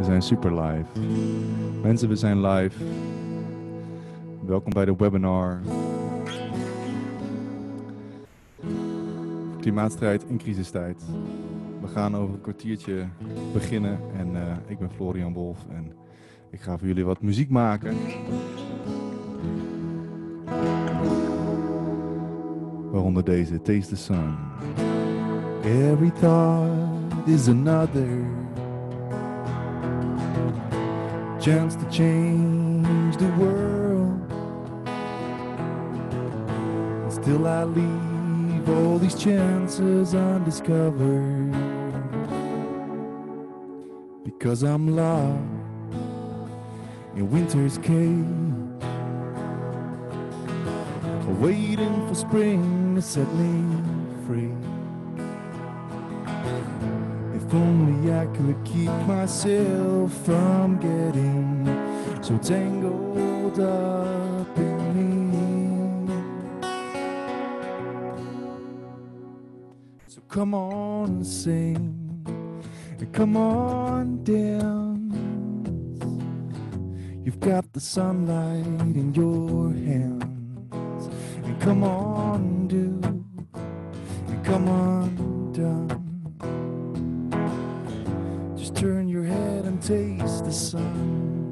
We zijn super live. Mensen, we zijn live. Welkom bij de webinar. Klimaatstrijd in crisistijd. We gaan over een kwartiertje beginnen en ik ben Florian Wolf en ik ga voor jullie wat muziek maken. Waaronder deze, Taste the Sun. Every thought is another chance to change the world. And still I leave all these chances undiscovered, because I'm lost in winter's cage, waiting for spring to set me free. If only I could keep myself from getting so tangled up in me. So come on, sing, and come on, dance. You've got the sunlight in your hands, and come on, do, and come on, done. Just turn your head and taste the sun.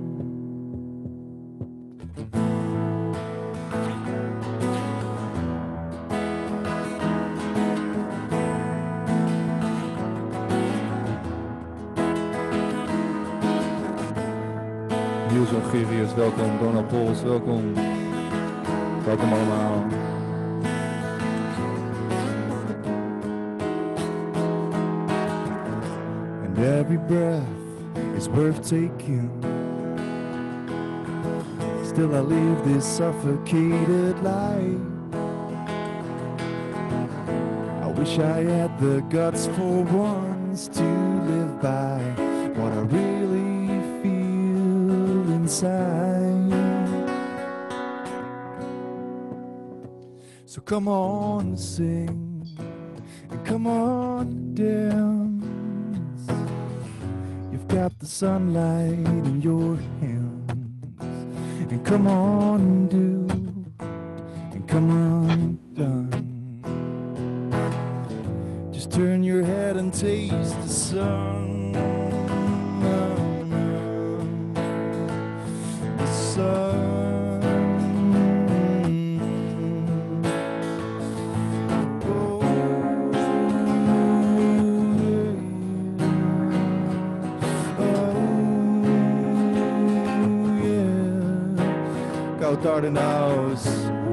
Niels Ongerius, welkom. Donald Pols, welkom. Welkom allemaal. And every breath is worth taking. Still I live this suffocated life. I wish I had the guts for once to live by what I really feel inside. So come on, sing, and come on, dance. You've got the sunlight in your hands, and come on, do, and come on, done. Just turn your head and taste the sun. The sun. Koud in the house.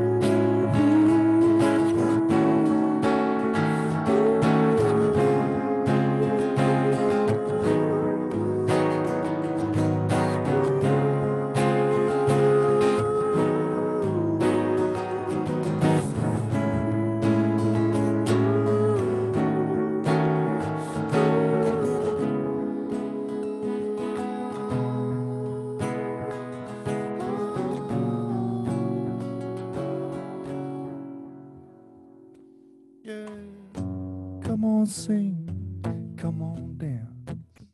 Come on, sing, come on, dance.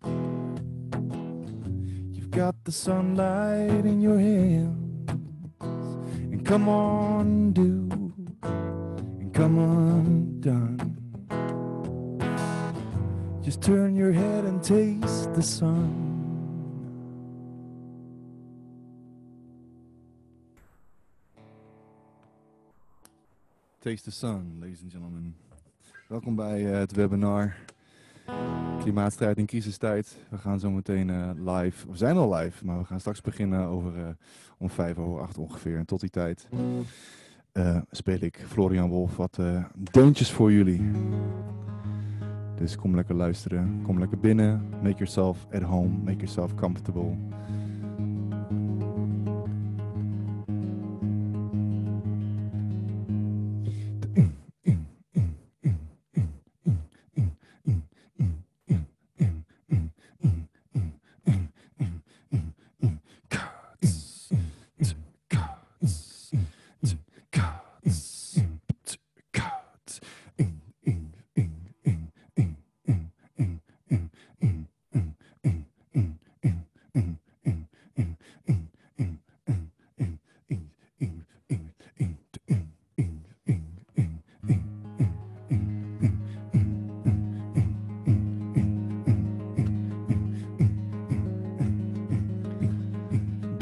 You've got the sunlight in your hands, and come on, do, and come on, done. Just turn your head and taste the sun. Taste the sun, ladies and gentlemen. Welkom bij het webinar Klimaatstrijd in crisistijd. We gaan zo meteen live, we zijn al live, maar we gaan straks beginnen om 7:05 ongeveer. En tot die tijd speel ik Florian Wolf wat deuntjes voor jullie. Dus kom lekker luisteren, kom lekker binnen, make yourself at home, make yourself comfortable.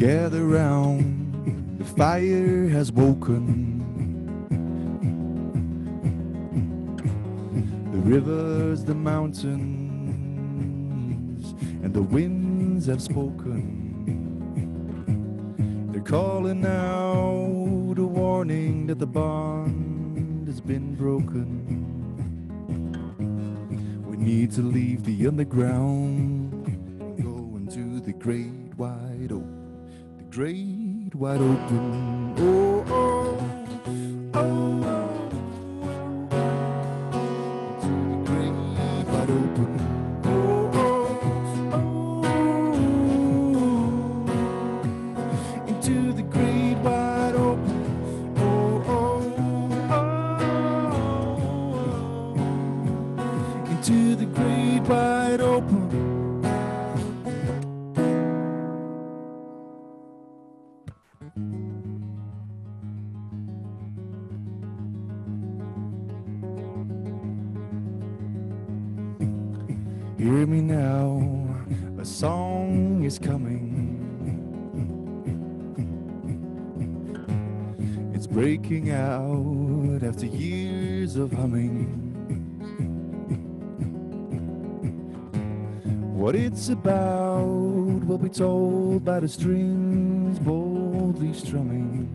Gather round, the fire has woken. The rivers, the mountains, and the winds have spoken. They're calling out a warning that the bond has been broken. We need to leave the underground and go into the great wide open. The great wide open. Oh, oh, oh. Into the great wide open. Oh, oh, oh. Into the great wide open. Hear me now, a song is coming. It's breaking out after years of humming. What it's about will be told by the strings boldly strumming.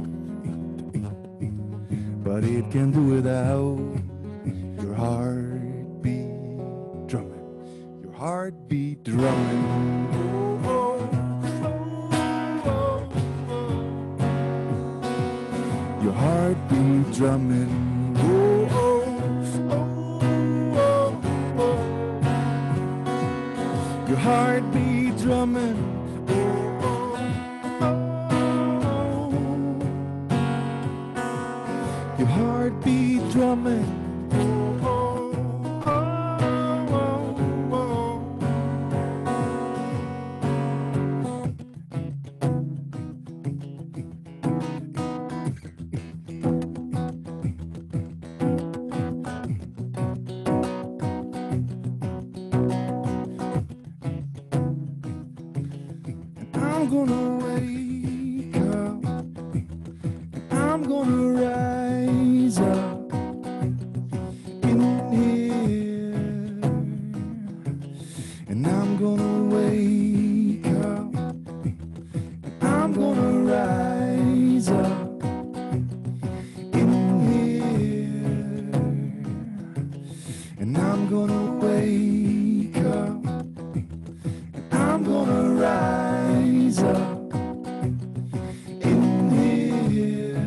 But it can do without your heartbeat drumming. Your heartbeat drumming. Oh, oh, oh, oh, oh. Your heartbeat drumming. Oh, oh, oh, oh, oh. Your heartbeat drumming. Oh, oh, oh. Your heartbeat drumming. I'm gonna wake up, and I'm gonna rise up in here, and I'm gonna wake up, and I'm gonna rise up in here, and I'm gonna wake up, and I'm gonna rise up in here,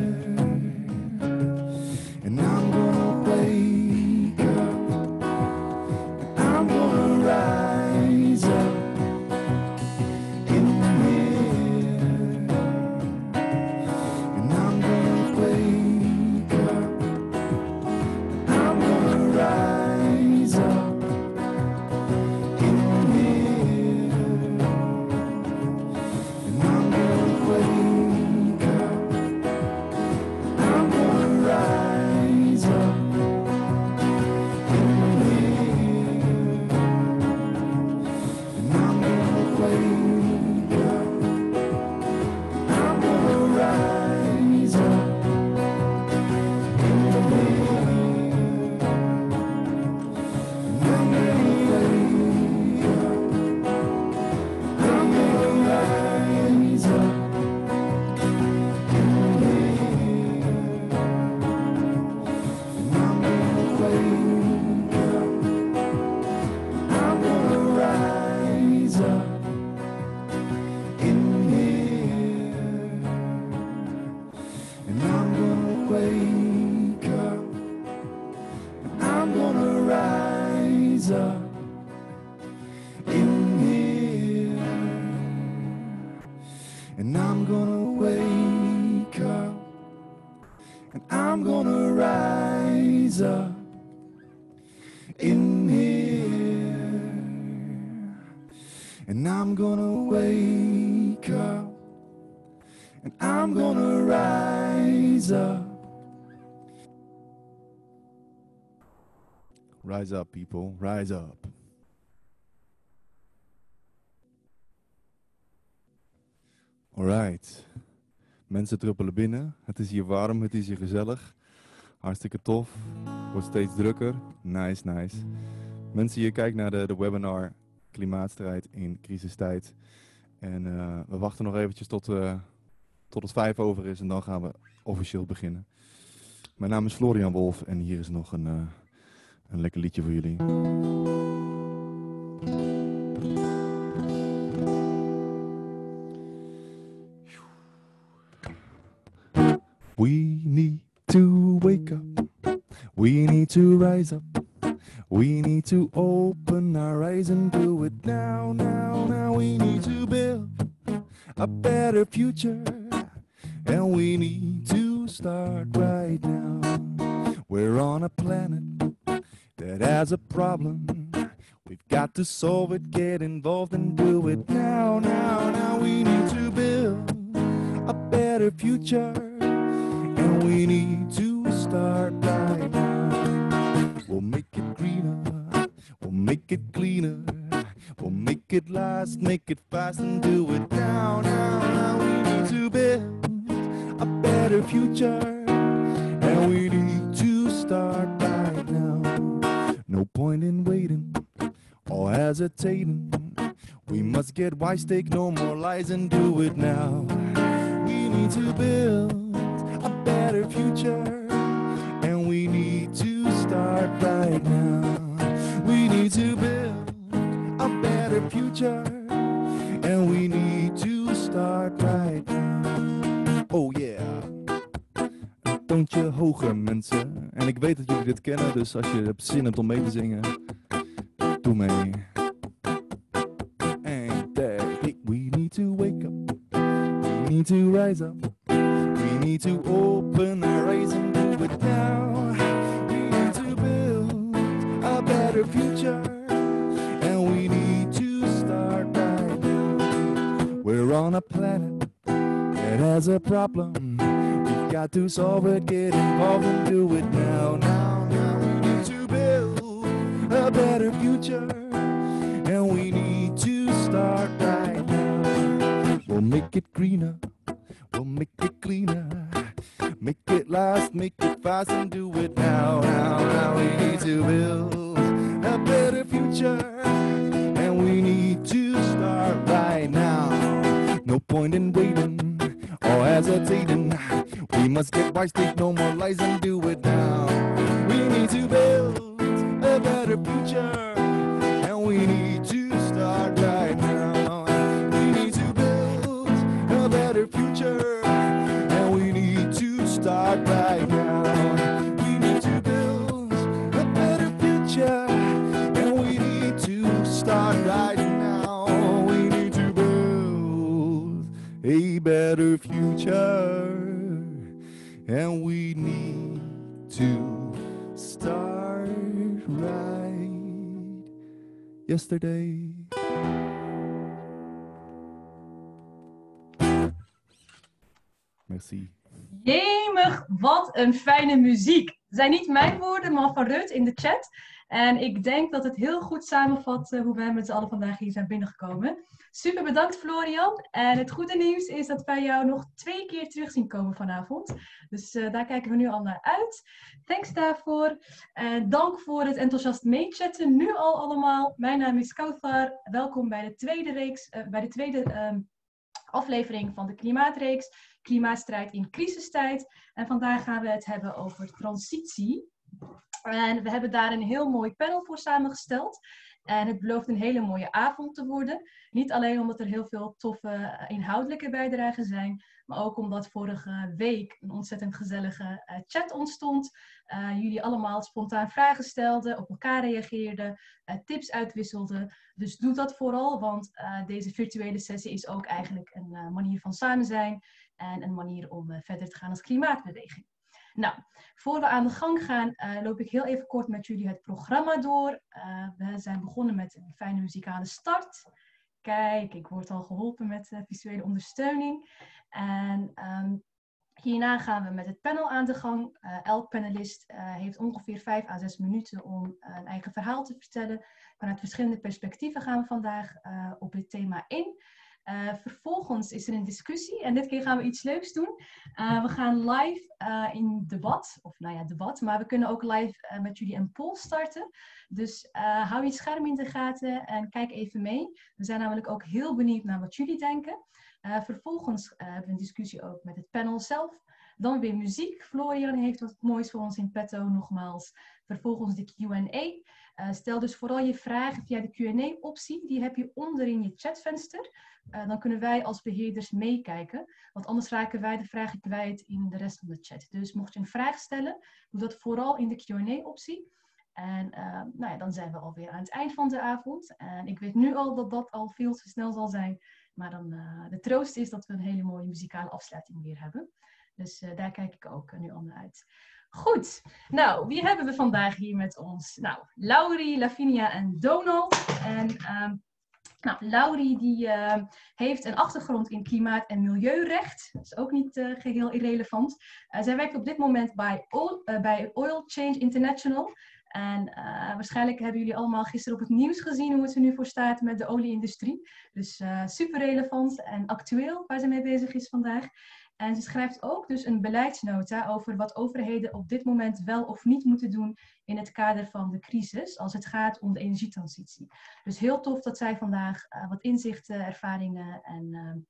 and I'm gonna wake up, and I'm gonna rise up in here, and I'm gonna wake up, and I'm gonna rise up in here. And I'm gonna wake up, I'm gonna rise up in here, and I'm gonna wake up, I'm gonna rise up in here, and I'm gonna wake up, I'm gonna rise up in here, and I'm gonna wake up, I'm gonna rise up in here, and I'm gonna wake up, and I'm gonna rise up in here, and I'm gonna wake up, and I'm gonna rise up in here, and I'm gonna wake up, and I'm gonna rise up. Rise up, people, rise up. Alright. Mensen druppelen binnen. Het is hier warm, het is hier gezellig. Hartstikke tof. Wordt steeds drukker. Nice, nice. Mensen, hier kijken naar de webinar Klimaatstrijd in crisistijd. En we wachten nog eventjes tot het 5 over is en dan gaan we officieel beginnen. Mijn naam is Florian Wolf en hier is nog een lekker liedje voor jullie. We need to wake up. We need to rise up. We need to open our eyes and do it now, now, now. We need to build a better future. And we need to start right now. We're on a planet that has a problem. We've got to solve it, get involved and do it now, now, now. We need to build a better future. And we need to start right now. We'll make it greener, we'll make it cleaner. We'll make it last, make it fast and do it now, now, now. We need to build a better future. And we need to start right now. No point in waiting or hesitating. We must get wise, take no more lies and do it now. We need to build a better future. And we need to start right now. We need to build a better future. And we need to start right now. Oh yeah. Een toontje hoger, mensen. En ik weet dat jullie dit kennen, dus als je hebt zin hebt om mee te zingen, doe mee. And hey, we need to wake up. We need to rise up. We need to open our eyes and do it now. We need to build a better future. And we need to start right now. We're on a planet that has a problem. We've got to solve it, get involved and do it now, now, now. We need to build a better future. And we need to start right now. We'll make it greener. We'll make it cleaner, make it last, make it fast and do it now, now, now. We need to build a better future. And we need to start right now. No point in waiting or hesitating. We must get wise, take no more lies and do it now. We need to build a better future. And we need to start right now. We need to build a better future. And we need to start right now. We need to build a better future. And we need to start right now. We need to build a better future. And we need to start right yesterday. Merci. Jemig, wat een fijne muziek. Het zijn niet mijn woorden, maar van Rut in de chat. En ik denk dat het heel goed samenvat hoe wij met z'n allen vandaag hier zijn binnengekomen. Super bedankt Florian. En het goede nieuws is dat wij jou nog 2 keer terug zien komen vanavond. Dus daar kijken we nu al naar uit. Thanks daarvoor. Dank voor het enthousiast meechatten. Nu al allemaal. Mijn naam is Kauthar. Welkom bij de tweede aflevering van de Klimaatreeks. Klimaatstrijd in crisistijd. En vandaag gaan we het hebben over transitie. En we hebben daar een heel mooi panel voor samengesteld. En het belooft een hele mooie avond te worden. Niet alleen omdat er heel veel toffe inhoudelijke bijdragen zijn, maar ook omdat vorige week een ontzettend gezellige chat ontstond. Jullie allemaal spontaan vragen stelden, op elkaar reageerden, tips uitwisselden. Dus doe dat vooral, want deze virtuele sessie is ook eigenlijk een manier van samen zijn en een manier om verder te gaan als klimaatbeweging. Nou, voor we aan de gang gaan, loop ik heel even kort met jullie het programma door. We zijn begonnen met een fijne muzikale start. Kijk, ik word al geholpen met visuele ondersteuning. En hierna gaan we met het panel aan de gang. Elk panelist heeft ongeveer 5 à 6 minuten om een eigen verhaal te vertellen. Vanuit verschillende perspectieven gaan we vandaag op dit thema in. Vervolgens is er een discussie en dit keer gaan we iets leuks doen. We gaan live in debat, of nou ja, debat, maar we kunnen ook live met jullie een poll starten. Dus hou je scherm in de gaten en kijk even mee. We zijn namelijk ook heel benieuwd naar wat jullie denken. Vervolgens hebben we een discussie ook met het panel zelf. Dan weer muziek. Florian heeft wat moois voor ons in petto, nogmaals. Vervolgens de Q&A. Stel dus vooral je vragen via de Q&A-optie. Die heb je onderin je chatvenster. Dan kunnen wij als beheerders meekijken. Want anders raken wij de vragen kwijt in de rest van de chat. Dus mocht je een vraag stellen, doe dat vooral in de Q&A-optie. En nou ja, dan zijn we alweer aan het eind van de avond. En ik weet nu al dat dat al veel te snel zal zijn. Maar dan, de troost is dat we een hele mooie muzikale afsluiting weer hebben. Dus daar kijk ik ook nu al naar uit. Goed, nou, wie hebben we vandaag hier met ons? Nou, Laurie, Lavinia en Donald. En nou, Laurie die heeft een achtergrond in klimaat- en milieurecht. Dat is ook niet geheel irrelevant. Zij werkt op dit moment bij Oil Change International. En waarschijnlijk hebben jullie allemaal gisteren op het nieuws gezien hoe het er nu voor staat met de olieindustrie. Dus super relevant en actueel waar ze mee bezig is vandaag. En ze schrijft ook dus een beleidsnota over wat overheden op dit moment wel of niet moeten doen in het kader van de crisis als het gaat om de energietransitie. Dus heel tof dat zij vandaag wat inzichten, ervaringen en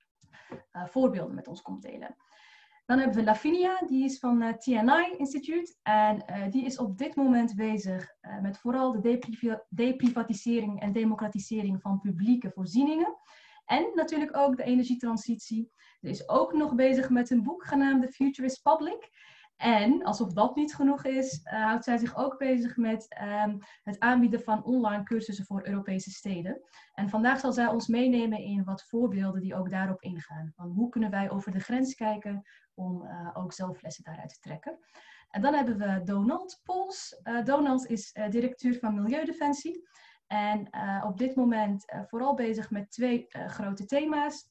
voorbeelden met ons komt delen. Dan hebben we Lavinia, die is van TNI Instituut en die is op dit moment bezig met vooral de deprivatisering en democratisering van publieke voorzieningen. En natuurlijk ook de energietransitie. Ze is ook nog bezig met een boek genaamd The Future is Public. En alsof dat niet genoeg is, houdt zij zich ook bezig met het aanbieden van online cursussen voor Europese steden. En vandaag zal zij ons meenemen in wat voorbeelden die ook daarop ingaan. Van hoe kunnen wij over de grens kijken om ook zelf lessen daaruit te trekken. En dan hebben we Donald Pols. Donald is directeur van Milieudefensie. En op dit moment vooral bezig met twee grote thema's.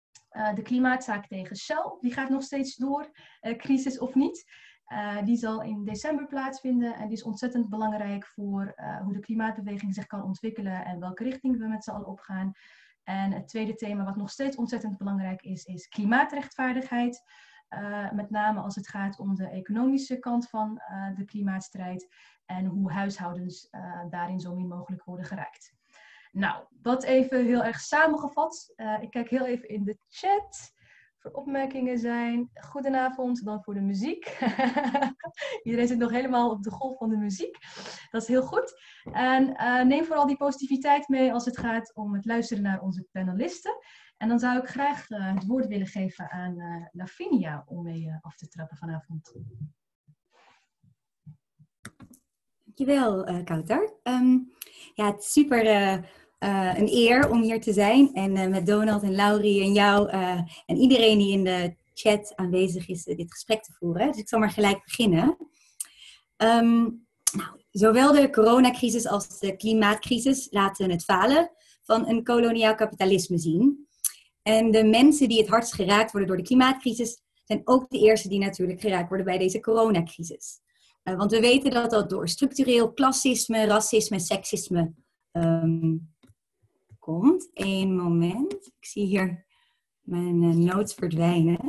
De klimaatzaak tegen Shell, die gaat nog steeds door, crisis of niet. Die zal in december plaatsvinden en die is ontzettend belangrijk voor hoe de klimaatbeweging zich kan ontwikkelen en welke richting we met z'n allen opgaan. En het tweede thema wat nog steeds ontzettend belangrijk is klimaatrechtvaardigheid. Met name als het gaat om de economische kant van de klimaatstrijd en hoe huishoudens daarin zo min mogelijk worden geraakt. Nou, dat even heel erg samengevat. Ik kijk heel even in de chat. Voor opmerkingen zijn. Goedenavond, dan voor de muziek. Iedereen zit nog helemaal op de golf van de muziek. Dat is heel goed. En neem vooral die positiviteit mee als het gaat om het luisteren naar onze panelisten. En dan zou ik graag het woord willen geven aan Lavinia om mee af te trappen vanavond. Dankjewel, Kouter. Ja, het is super een eer om hier te zijn en met Donald en Laurie en jou en iedereen die in de chat aanwezig is dit gesprek te voeren. Dus ik zal maar gelijk beginnen. Nou, zowel de coronacrisis als de klimaatcrisis laten het falen van een koloniaal kapitalisme zien. En de mensen die het hardst geraakt worden door de klimaatcrisis zijn ook de eerste die natuurlijk geraakt worden bij deze coronacrisis. Want we weten dat dat door structureel klassisme, racisme en seksisme komt. Eén moment. Ik zie hier mijn notes verdwijnen.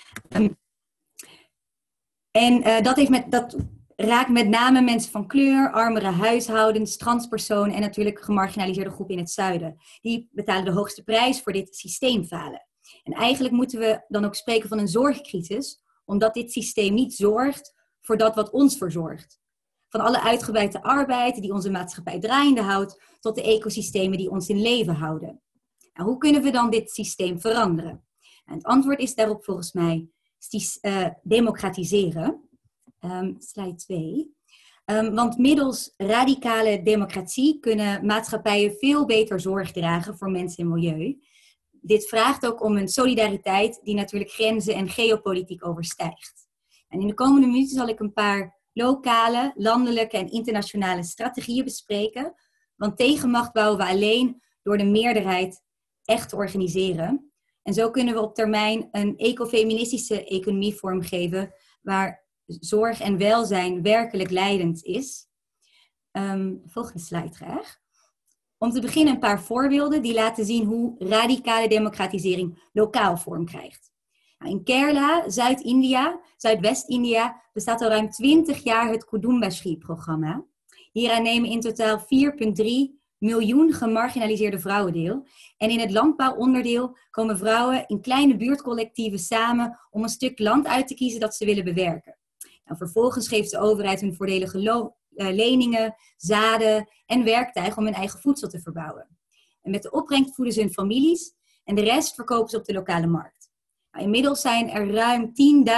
Dat raakt met name mensen van kleur, armere huishoudens, transpersonen en natuurlijk gemarginaliseerde groepen in het zuiden. Die betalen de hoogste prijs voor dit systeemfalen. En eigenlijk moeten we dan ook spreken van een zorgcrisis, omdat dit systeem niet zorgt voor dat wat ons verzorgt. Van alle uitgebreide arbeid die onze maatschappij draaiende houdt, tot de ecosystemen die ons in leven houden. Nou, hoe kunnen we dan dit systeem veranderen? En het antwoord is daarop volgens mij democratiseren. Slide 2. Want middels radicale democratie kunnen maatschappijen veel beter zorg dragen voor mensen en milieu. Dit vraagt ook om een solidariteit die natuurlijk grenzen en geopolitiek overstijgt. En in de komende minuten zal ik een paar lokale, landelijke en internationale strategieën bespreken. Want tegenmacht bouwen we alleen door de meerderheid echt te organiseren. En zo kunnen we op termijn een ecofeministische economie vormgeven waar zorg en welzijn werkelijk leidend is. Volgende slide graag. Om te beginnen een paar voorbeelden die laten zien hoe radicale democratisering lokaal vorm krijgt. Nou, in Kerala, Zuid-India, Zuidwest-India, bestaat al ruim 20 jaar het Kudumbashree-programma. Hieraan nemen in totaal 4,3 miljoen gemarginaliseerde vrouwen deel. En in het landbouwonderdeel komen vrouwen in kleine buurtcollectieven samen om een stuk land uit te kiezen dat ze willen bewerken. Nou, vervolgens geeft de overheid hun voordelige leningen, zaden en werktuigen om hun eigen voedsel te verbouwen. En met de opbrengst voeden ze hun families en de rest verkopen ze op de lokale markt. Nou, inmiddels zijn er ruim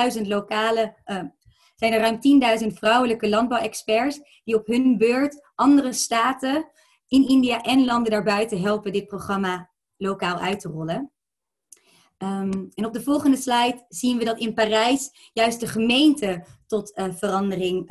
10.000 vrouwelijke landbouwexperts die op hun beurt andere staten in India en landen daarbuiten helpen dit programma lokaal uit te rollen. En op de volgende slide zien we dat in Parijs juist de gemeente tot verandering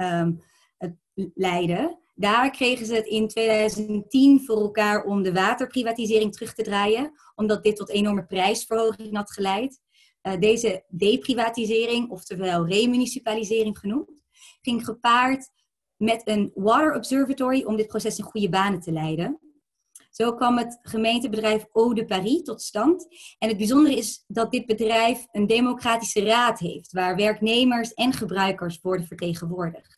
leidde. Daar kregen ze het in 2010 voor elkaar om de waterprivatisering terug te draaien, omdat dit tot enorme prijsverhoging had geleid. Deze deprivatisering, oftewel remunicipalisering genoemd, ging gepaard met een water observatory om dit proces in goede banen te leiden. Zo kwam het gemeentebedrijf Eau de Paris tot stand. En het bijzondere is dat dit bedrijf een democratische raad heeft, waar werknemers en gebruikers worden vertegenwoordigd.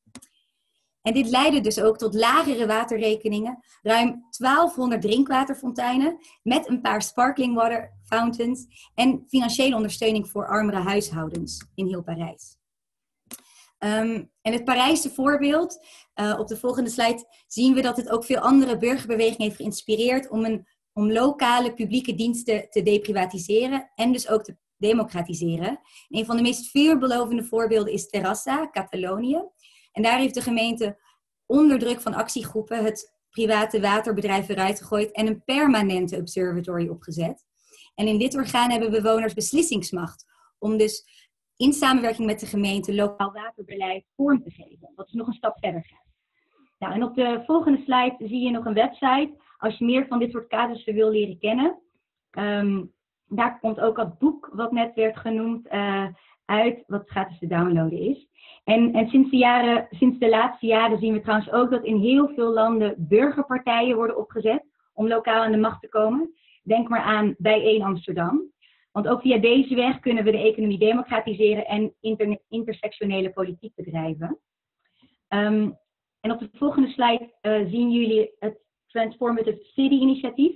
En dit leidde dus ook tot lagere waterrekeningen, ruim 1200 drinkwaterfonteinen met een paar sparkling water fountains en financiële ondersteuning voor armere huishoudens in heel Parijs. En het Parijse voorbeeld, op de volgende slide zien we dat het ook veel andere burgerbewegingen heeft geïnspireerd om lokale publieke diensten te deprivatiseren en dus ook te democratiseren. Een van de meest veelbelovende voorbeelden is Terrassa, Catalonië. En daar heeft de gemeente onder druk van actiegroepen het private waterbedrijf eruit gegooid en een permanente observatory opgezet. En in dit orgaan hebben bewoners beslissingsmacht om dus in samenwerking met de gemeente lokaal waterbeleid vorm te geven. Wat dus nog een stap verder gaat. Nou, en op de volgende slide zie je nog een website. Als je meer van dit soort casussen wil leren kennen. Daar komt ook het boek wat net werd genoemd uit, wat gratis te downloaden is. En sinds de laatste jaren zien we trouwens ook dat in heel veel landen burgerpartijen worden opgezet om lokaal aan de macht te komen. Denk maar aan Bijeen Amsterdam. Want ook via deze weg kunnen we de economie democratiseren en intersectionele politiek bedrijven. En op de volgende slide zien jullie het Transformative City initiatief.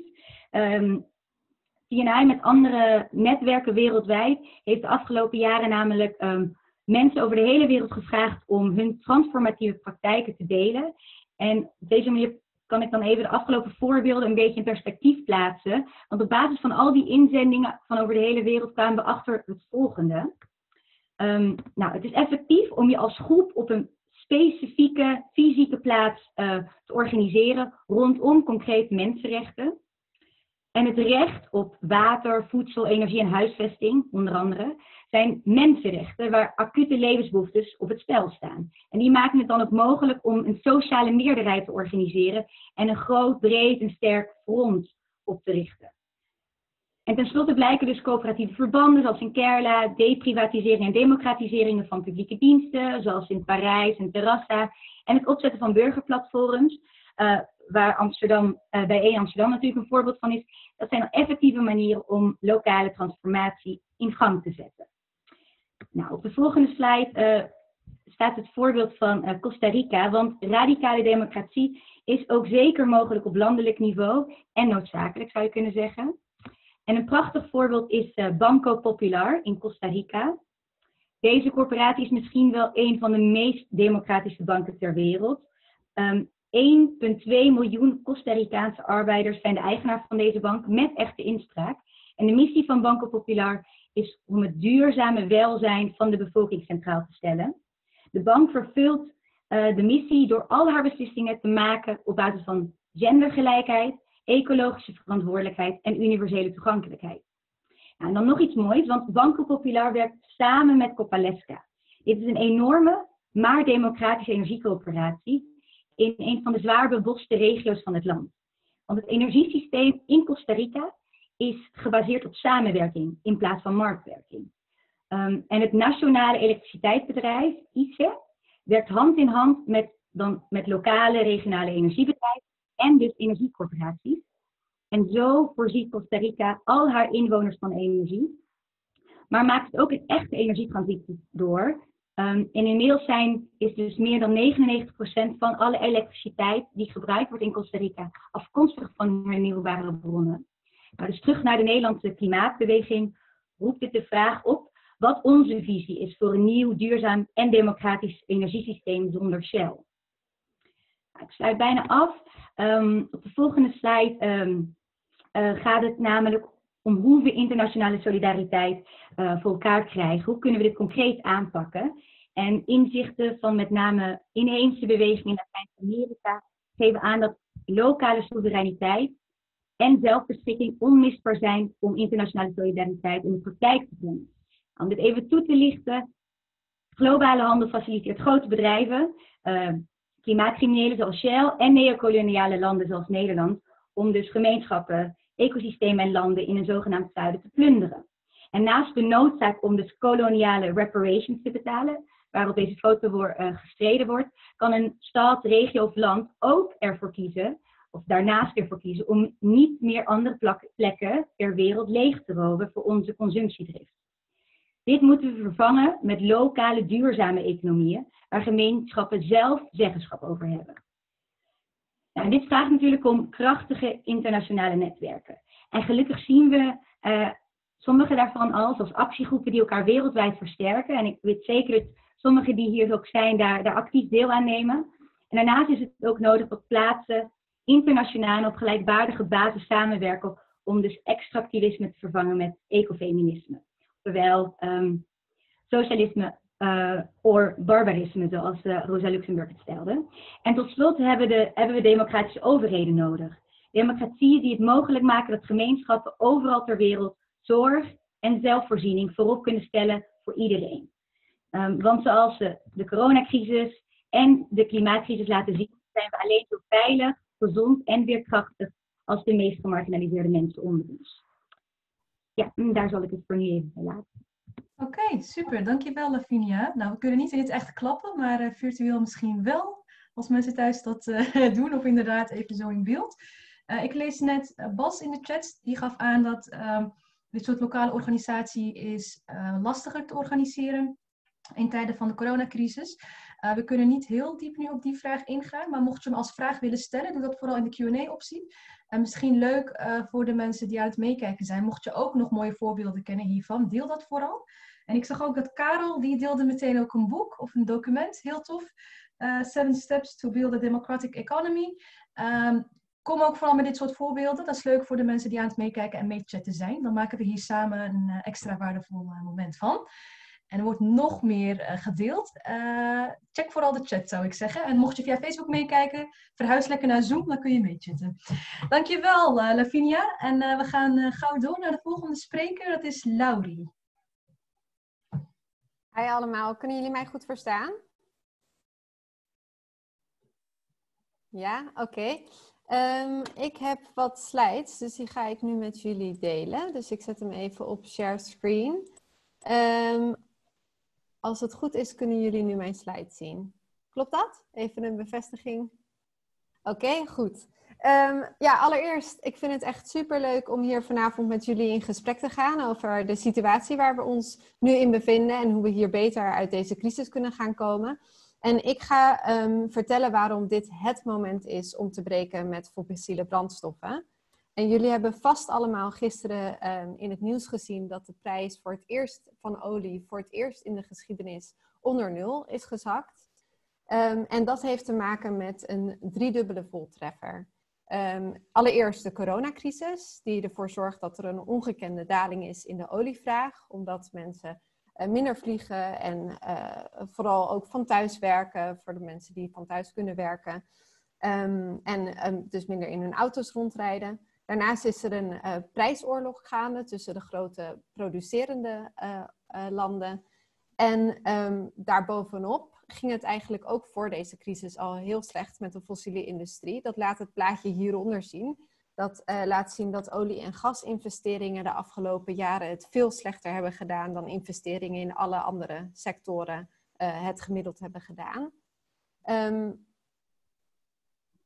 TNI met andere netwerken wereldwijd heeft de afgelopen jaren namelijk mensen over de hele wereld gevraagd om hun transformatieve praktijken te delen. En op deze manier kan ik dan even de afgelopen voorbeelden een beetje in perspectief plaatsen. Want op basis van al die inzendingen van over de hele wereld kwamen we achter het volgende. Nou, het is effectief om je als groep op een specifieke fysieke plaats te organiseren rondom concrete mensenrechten. En het recht op water, voedsel, energie en huisvesting, onder andere, zijn mensenrechten waar acute levensbehoeftes op het spel staan. En die maken het dan ook mogelijk om een sociale meerderheid te organiseren en een groot, breed en sterk front op te richten. En tenslotte blijken dus coöperatieve verbanden, zoals in Kerala, deprivatisering en democratiseringen van publieke diensten, zoals in Parijs en Terrassa, en het opzetten van burgerplatforms, waar Bijeen Amsterdam natuurlijk een voorbeeld van is. Dat zijn effectieve manieren om lokale transformatie in gang te zetten. Nou, op de volgende slide staat het voorbeeld van Costa Rica, want radicale democratie is ook zeker mogelijk op landelijk niveau en noodzakelijk, zou je kunnen zeggen. En een prachtig voorbeeld is Banco Popular in Costa Rica. Deze corporatie is misschien wel een van de meest democratische banken ter wereld. 1,2 miljoen Costa Ricaanse arbeiders zijn de eigenaar van deze bank met echte inspraak. En de missie van Banco Popular is om het duurzame welzijn van de bevolking centraal te stellen. De bank vervult de missie door al haar beslissingen te maken op basis van gendergelijkheid, ecologische verantwoordelijkheid en universele toegankelijkheid. Nou, en dan nog iets moois, want Banco Popular werkt samen met Copalesca. Dit is een enorme, maar democratische energiecoöperatie in een van de zwaar beboste regio's van het land. Want het energiesysteem in Costa Rica is gebaseerd op samenwerking in plaats van marktwerking. En het nationale elektriciteitsbedrijf, ICE, werkt hand in hand met lokale regionale energiebedrijven en dus energiecorporaties. En zo voorziet Costa Rica al haar inwoners van energie. Maar maakt het ook een echte energietransitie door. En inmiddels is dus meer dan 99% van alle elektriciteit die gebruikt wordt in Costa Rica afkomstig van hernieuwbare bronnen. Nou, dus terug naar de Nederlandse klimaatbeweging roept dit de vraag op wat onze visie is voor een nieuw, duurzaam en democratisch energiesysteem zonder Shell. Nou, ik sluit bijna af. Op de volgende slide gaat het namelijk om hoe we internationale solidariteit voor elkaar krijgen. Hoe kunnen we dit concreet aanpakken? En inzichten van met name inheemse bewegingen in Latijns-Amerika geven aan dat lokale soevereiniteit en zelfbeschikking onmisbaar zijn om internationale solidariteit in de praktijk te brengen. Om dit even toe te lichten, globale handel faciliteert grote bedrijven, klimaatcriminelen zoals Shell en neocoloniale landen zoals Nederland, om dus gemeenschappen, ecosystemen en landen in een zogenaamd zuiden te plunderen. En naast de noodzaak om dus koloniale reparations te betalen, waarop deze foto gestreden wordt, kan een stad, regio of land ook ervoor kiezen, of daarnaast ervoor kiezen, om niet meer andere plekken ter wereld leeg te roven voor onze consumptiedrift. Dit moeten we vervangen met lokale duurzame economieën, waar gemeenschappen zelf zeggenschap over hebben. Nou, dit vraagt natuurlijk om krachtige internationale netwerken. En gelukkig zien we sommige daarvan al, zoals actiegroepen die elkaar wereldwijd versterken. En ik weet zeker dat sommigen die hier ook zijn, daar actief deel aan nemen. En daarnaast is het ook nodig dat plaatsen internationaal en op gelijkwaardige basis samenwerken om dus extractivisme te vervangen met ecofeminisme. Oftewel socialisme of barbarisme, zoals Rosa Luxemburg het stelde. En tot slot hebben we democratische overheden nodig. Democratieën die het mogelijk maken dat gemeenschappen overal ter wereld zorg en zelfvoorziening voorop kunnen stellen voor iedereen. Want zoals de coronacrisis en de klimaatcrisis laten zien, zijn we alleen zo veilig, gezond en weerkrachtig als de meest gemarginaliseerde mensen onder ons. Ja, daar zal ik het voor nu even bij laten. Oké, super. Dankjewel, Lavinia. Nou, we kunnen niet in het echt klappen, maar virtueel misschien wel. Als mensen thuis dat doen, of inderdaad even zo in beeld. Ik lees net Bas in de chat, die gaf aan dat dit soort lokale organisatie is lastiger te organiseren in tijden van de coronacrisis. We kunnen niet heel diep nu op die vraag ingaan, maar mocht je hem als vraag willen stellen, doe dat vooral in de Q&A-optie. En misschien leuk voor de mensen die aan het meekijken zijn, mocht je ook nog mooie voorbeelden kennen hiervan, deel dat vooral. En ik zag ook dat Karel, die deelde meteen ook een boek of een document, heel tof. 7 Steps to Build a Democratic Economy. Kom ook vooral met dit soort voorbeelden. Dat is leuk voor de mensen die aan het meekijken en meechatten zijn. Dan maken we hier samen een extra waardevol moment van. En er wordt nog meer gedeeld. Check vooral de chat, zou ik zeggen. En mocht je via Facebook meekijken, verhuis lekker naar Zoom, dan kun je meechatten. Dankjewel, Lavinia. En we gaan gauw door naar de volgende spreker. Dat is Laurie. Hi allemaal, kunnen jullie mij goed verstaan? Ja, oké. Ik heb wat slides, dus die ga ik nu met jullie delen. Dus ik zet hem even op share screen. Als het goed is, kunnen jullie nu mijn slide zien. Klopt dat? Even een bevestiging. Oké, goed. Ja, allereerst, ik vind het echt superleuk om hier vanavond met jullie in gesprek te gaan over de situatie waar we ons nu in bevinden en hoe we hier beter uit deze crisis kunnen gaan komen. En ik ga vertellen waarom dit het moment is om te breken met fossiele brandstoffen. En jullie hebben vast allemaal gisteren in het nieuws gezien dat de prijs van olie voor het eerst in de geschiedenis onder nul is gezakt. En dat heeft te maken met een driedubbele voltreffer. Allereerst de coronacrisis, die ervoor zorgt dat er een ongekende daling is in de olievraag, omdat mensen minder vliegen en vooral ook van thuis werken, voor de mensen die van thuis kunnen werken. En dus minder in hun auto's rondrijden. Daarnaast is er een prijsoorlog gaande tussen de grote producerende landen. En daarbovenop ging het eigenlijk ook voor deze crisis al heel slecht met de fossiele industrie. Dat laat het plaatje hieronder zien. Dat laat zien dat olie- en gasinvesteringen de afgelopen jaren het veel slechter hebben gedaan dan investeringen in alle andere sectoren het gemiddeld hebben gedaan.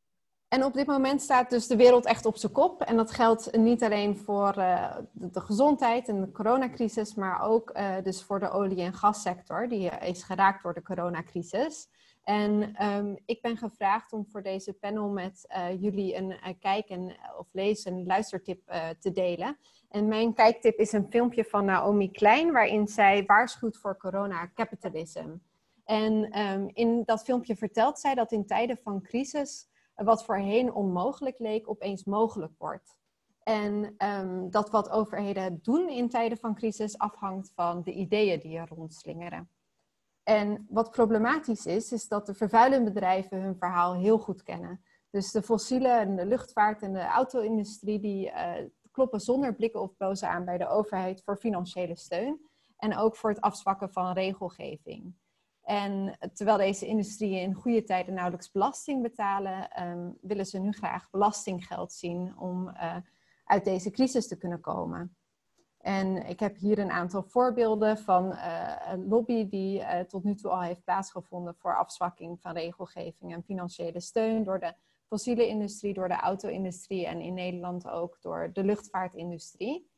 En op dit moment staat dus de wereld echt op zijn kop. En dat geldt niet alleen voor de gezondheid en de coronacrisis, maar ook dus voor de olie- en gassector, die is geraakt door de coronacrisis. En ik ben gevraagd om voor deze panel met jullie een of lees- en luistertip te delen. En mijn kijktip is een filmpje van Naomi Klein, waarin zij waarschuwt voor corona-capitalism. En in dat filmpje vertelt zij dat in tijden van crisis wat voorheen onmogelijk leek, opeens mogelijk wordt. En dat wat overheden doen in tijden van crisis afhangt van de ideeën die er rondslingeren. En wat problematisch is dat de vervuilende bedrijven hun verhaal heel goed kennen. Dus de fossiele en de luchtvaart en de auto-industrie die kloppen zonder blikken of blozen aan bij de overheid voor financiële steun. En ook voor het afzwakken van regelgeving. En terwijl deze industrieën in goede tijden nauwelijks belasting betalen, willen ze nu graag belastinggeld zien om uit deze crisis te kunnen komen. En ik heb hier een aantal voorbeelden van een lobby die tot nu toe al heeft plaatsgevonden voor afzwakking van regelgeving en financiële steun door de fossiele industrie, door de auto-industrie en in Nederland ook door de luchtvaartindustrie.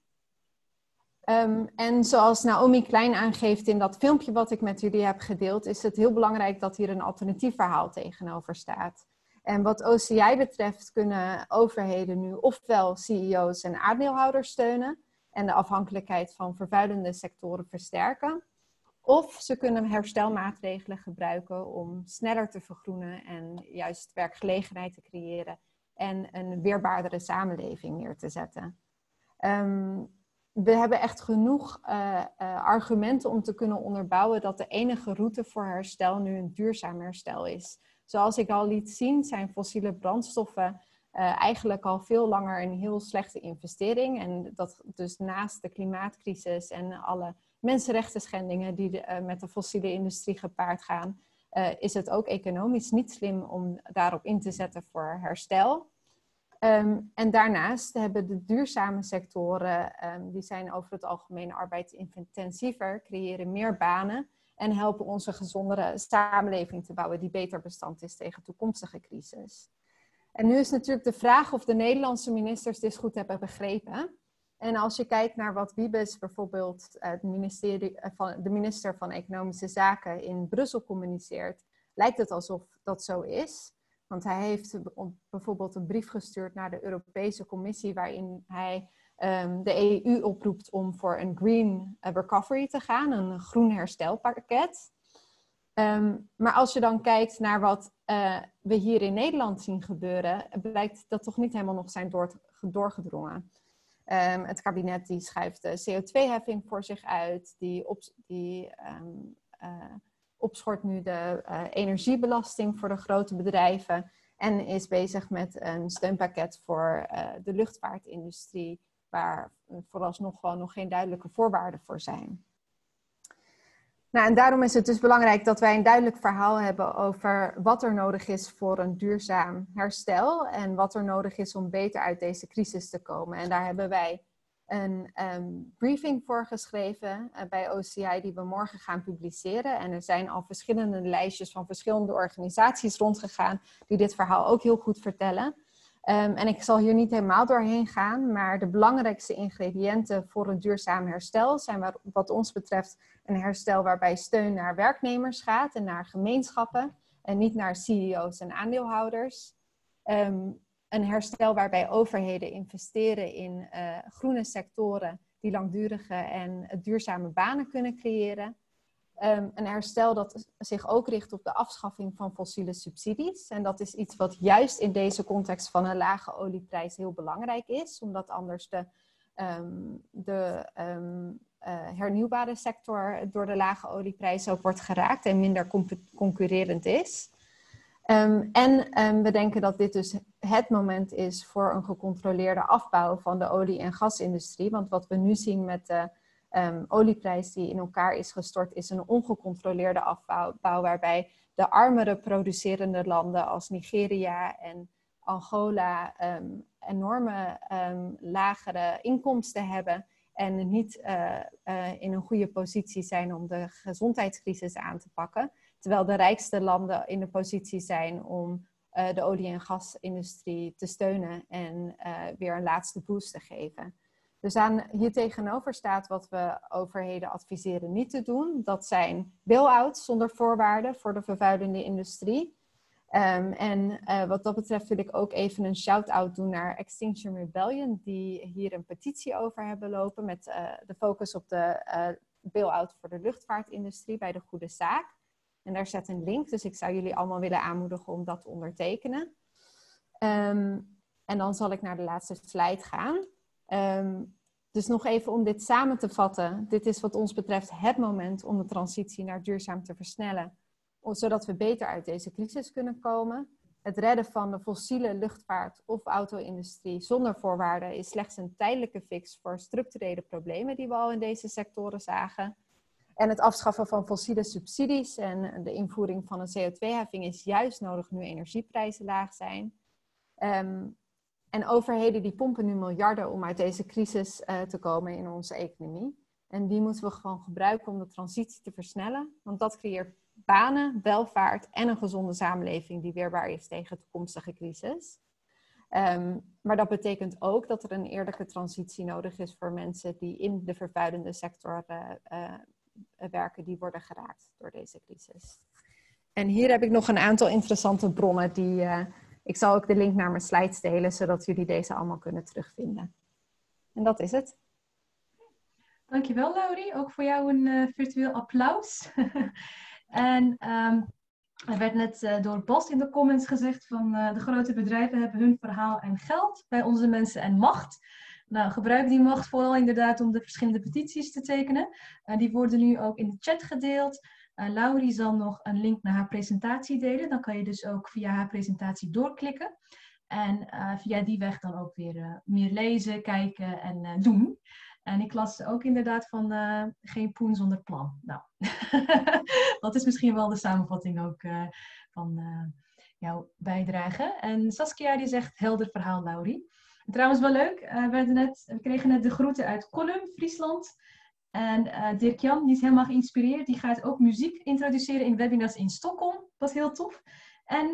En zoals Naomi Klein aangeeft in dat filmpje wat ik met jullie heb gedeeld, is het heel belangrijk dat hier een alternatief verhaal tegenover staat. En wat OCI betreft kunnen overheden nu ofwel CEO's en aandeelhouders steunen en de afhankelijkheid van vervuilende sectoren versterken, of ze kunnen herstelmaatregelen gebruiken om sneller te vergroenen en juist werkgelegenheid te creëren en een weerbaardere samenleving neer te zetten. We hebben echt genoeg argumenten om te kunnen onderbouwen dat de enige route voor herstel nu een duurzaam herstel is. Zoals ik al liet zien zijn fossiele brandstoffen eigenlijk al veel langer een heel slechte investering. En dat dus naast de klimaatcrisis en alle mensenrechten schendingen die met de fossiele industrie gepaard gaan, is het ook economisch niet slim om daarop in te zetten voor herstel. En daarnaast hebben de duurzame sectoren, die zijn over het algemeen arbeidsintensiever, creëren meer banen en helpen onze gezondere samenleving te bouwen die beter bestand is tegen toekomstige crisis. En nu is natuurlijk de vraag of de Nederlandse ministers dit goed hebben begrepen. En als je kijkt naar wat Wiebes bijvoorbeeld, de minister van Economische Zaken in Brussel communiceert, lijkt het alsof dat zo is. Want hij heeft bijvoorbeeld een brief gestuurd naar de Europese Commissie waarin hij de EU oproept om voor een green recovery te gaan, een groen herstelpakket. Maar als je dan kijkt naar wat we hier in Nederland zien gebeuren, blijkt dat toch niet helemaal nog zijn doorgedrongen. Het kabinet die schuift de CO2-heffing voor zich uit, die opschort nu de energiebelasting voor de grote bedrijven en is bezig met een steunpakket voor de luchtvaartindustrie, waar vooralsnog gewoon nog geen duidelijke voorwaarden voor zijn. Nou, en daarom is het dus belangrijk dat wij een duidelijk verhaal hebben over wat er nodig is voor een duurzaam herstel en wat er nodig is om beter uit deze crisis te komen. En daar hebben wij een briefing voor geschreven bij OCI die we morgen gaan publiceren. En er zijn al verschillende lijstjes van verschillende organisaties rondgegaan die dit verhaal ook heel goed vertellen. En ik zal hier niet helemaal doorheen gaan, maar de belangrijkste ingrediënten voor een duurzaam herstel zijn wat ons betreft een herstel waarbij steun naar werknemers gaat en naar gemeenschappen en niet naar CEO's en aandeelhouders. Een herstel waarbij overheden investeren in groene sectoren die langdurige en duurzame banen kunnen creëren. Een herstel dat zich ook richt op de afschaffing van fossiele subsidies. En dat is iets wat juist in deze context van een lage olieprijs heel belangrijk is. Omdat anders de hernieuwbare sector door de lage olieprijs ook wordt geraakt en minder concurrerend is. We denken dat dit dus het moment is voor een gecontroleerde afbouw van de olie- en gasindustrie. Want wat we nu zien met de olieprijs die in elkaar is gestort, is een ongecontroleerde afbouw waarbij de armere producerende landen als Nigeria en Angola enorme lagere inkomsten hebben en niet in een goede positie zijn om de gezondheidscrisis aan te pakken. Terwijl de rijkste landen in de positie zijn om de olie- en gasindustrie te steunen en weer een laatste boost te geven. Dus hier tegenover staat wat we overheden adviseren niet te doen. Dat zijn bail-outs zonder voorwaarden voor de vervuilende industrie. Wat dat betreft wil ik ook even een shout-out doen naar Extinction Rebellion, die hier een petitie over hebben lopen met de focus op de bail-out voor de luchtvaartindustrie bij de goede zaak. En daar zet een link, dus ik zou jullie allemaal willen aanmoedigen om dat te ondertekenen. En dan zal ik naar de laatste slide gaan. Dus nog even om dit samen te vatten. Dit is wat ons betreft het moment om de transitie naar duurzaam te versnellen, zodat we beter uit deze crisis kunnen komen. Het redden van de fossiele luchtvaart of auto-industrie zonder voorwaarden is slechts een tijdelijke fix voor structurele problemen die we al in deze sectoren zagen. En het afschaffen van fossiele subsidies en de invoering van een CO2-heffing is juist nodig nu energieprijzen laag zijn. En overheden die pompen nu miljarden om uit deze crisis te komen in onze economie. En die moeten we gewoon gebruiken om de transitie te versnellen. Want dat creëert banen, welvaart en een gezonde samenleving die weerbaar is tegen toekomstige crisis. Maar dat betekent ook dat er een eerlijke transitie nodig is voor mensen die in de vervuilende sector werken, die worden geraakt door deze crisis. En hier heb ik nog een aantal interessante bronnen ik zal ook de link naar mijn slides delen, zodat jullie deze allemaal kunnen terugvinden. En dat is het. Dankjewel, Laurie. Ook voor jou een virtueel applaus. En er werd net door Bas in de comments gezegd van de grote bedrijven hebben hun verhaal en geld, bij onze mensen en macht. Nou, gebruik die macht vooral inderdaad om de verschillende petities te tekenen. Die worden nu ook in de chat gedeeld. Laurie zal nog een link naar haar presentatie delen. Dan kan je dus ook via haar presentatie doorklikken. En via die weg dan ook weer meer lezen, kijken en doen. En ik las ook inderdaad van geen poen zonder plan. Nou, dat is misschien wel de samenvatting ook van jouw bijdrage. En Saskia die zegt helder verhaal, Laurie. En trouwens wel leuk, we kregen net de groeten uit Collum, Friesland. En Dirk-Jan, die is helemaal geïnspireerd. Die gaat ook muziek introduceren in webinars in Stockholm. Dat is heel tof. En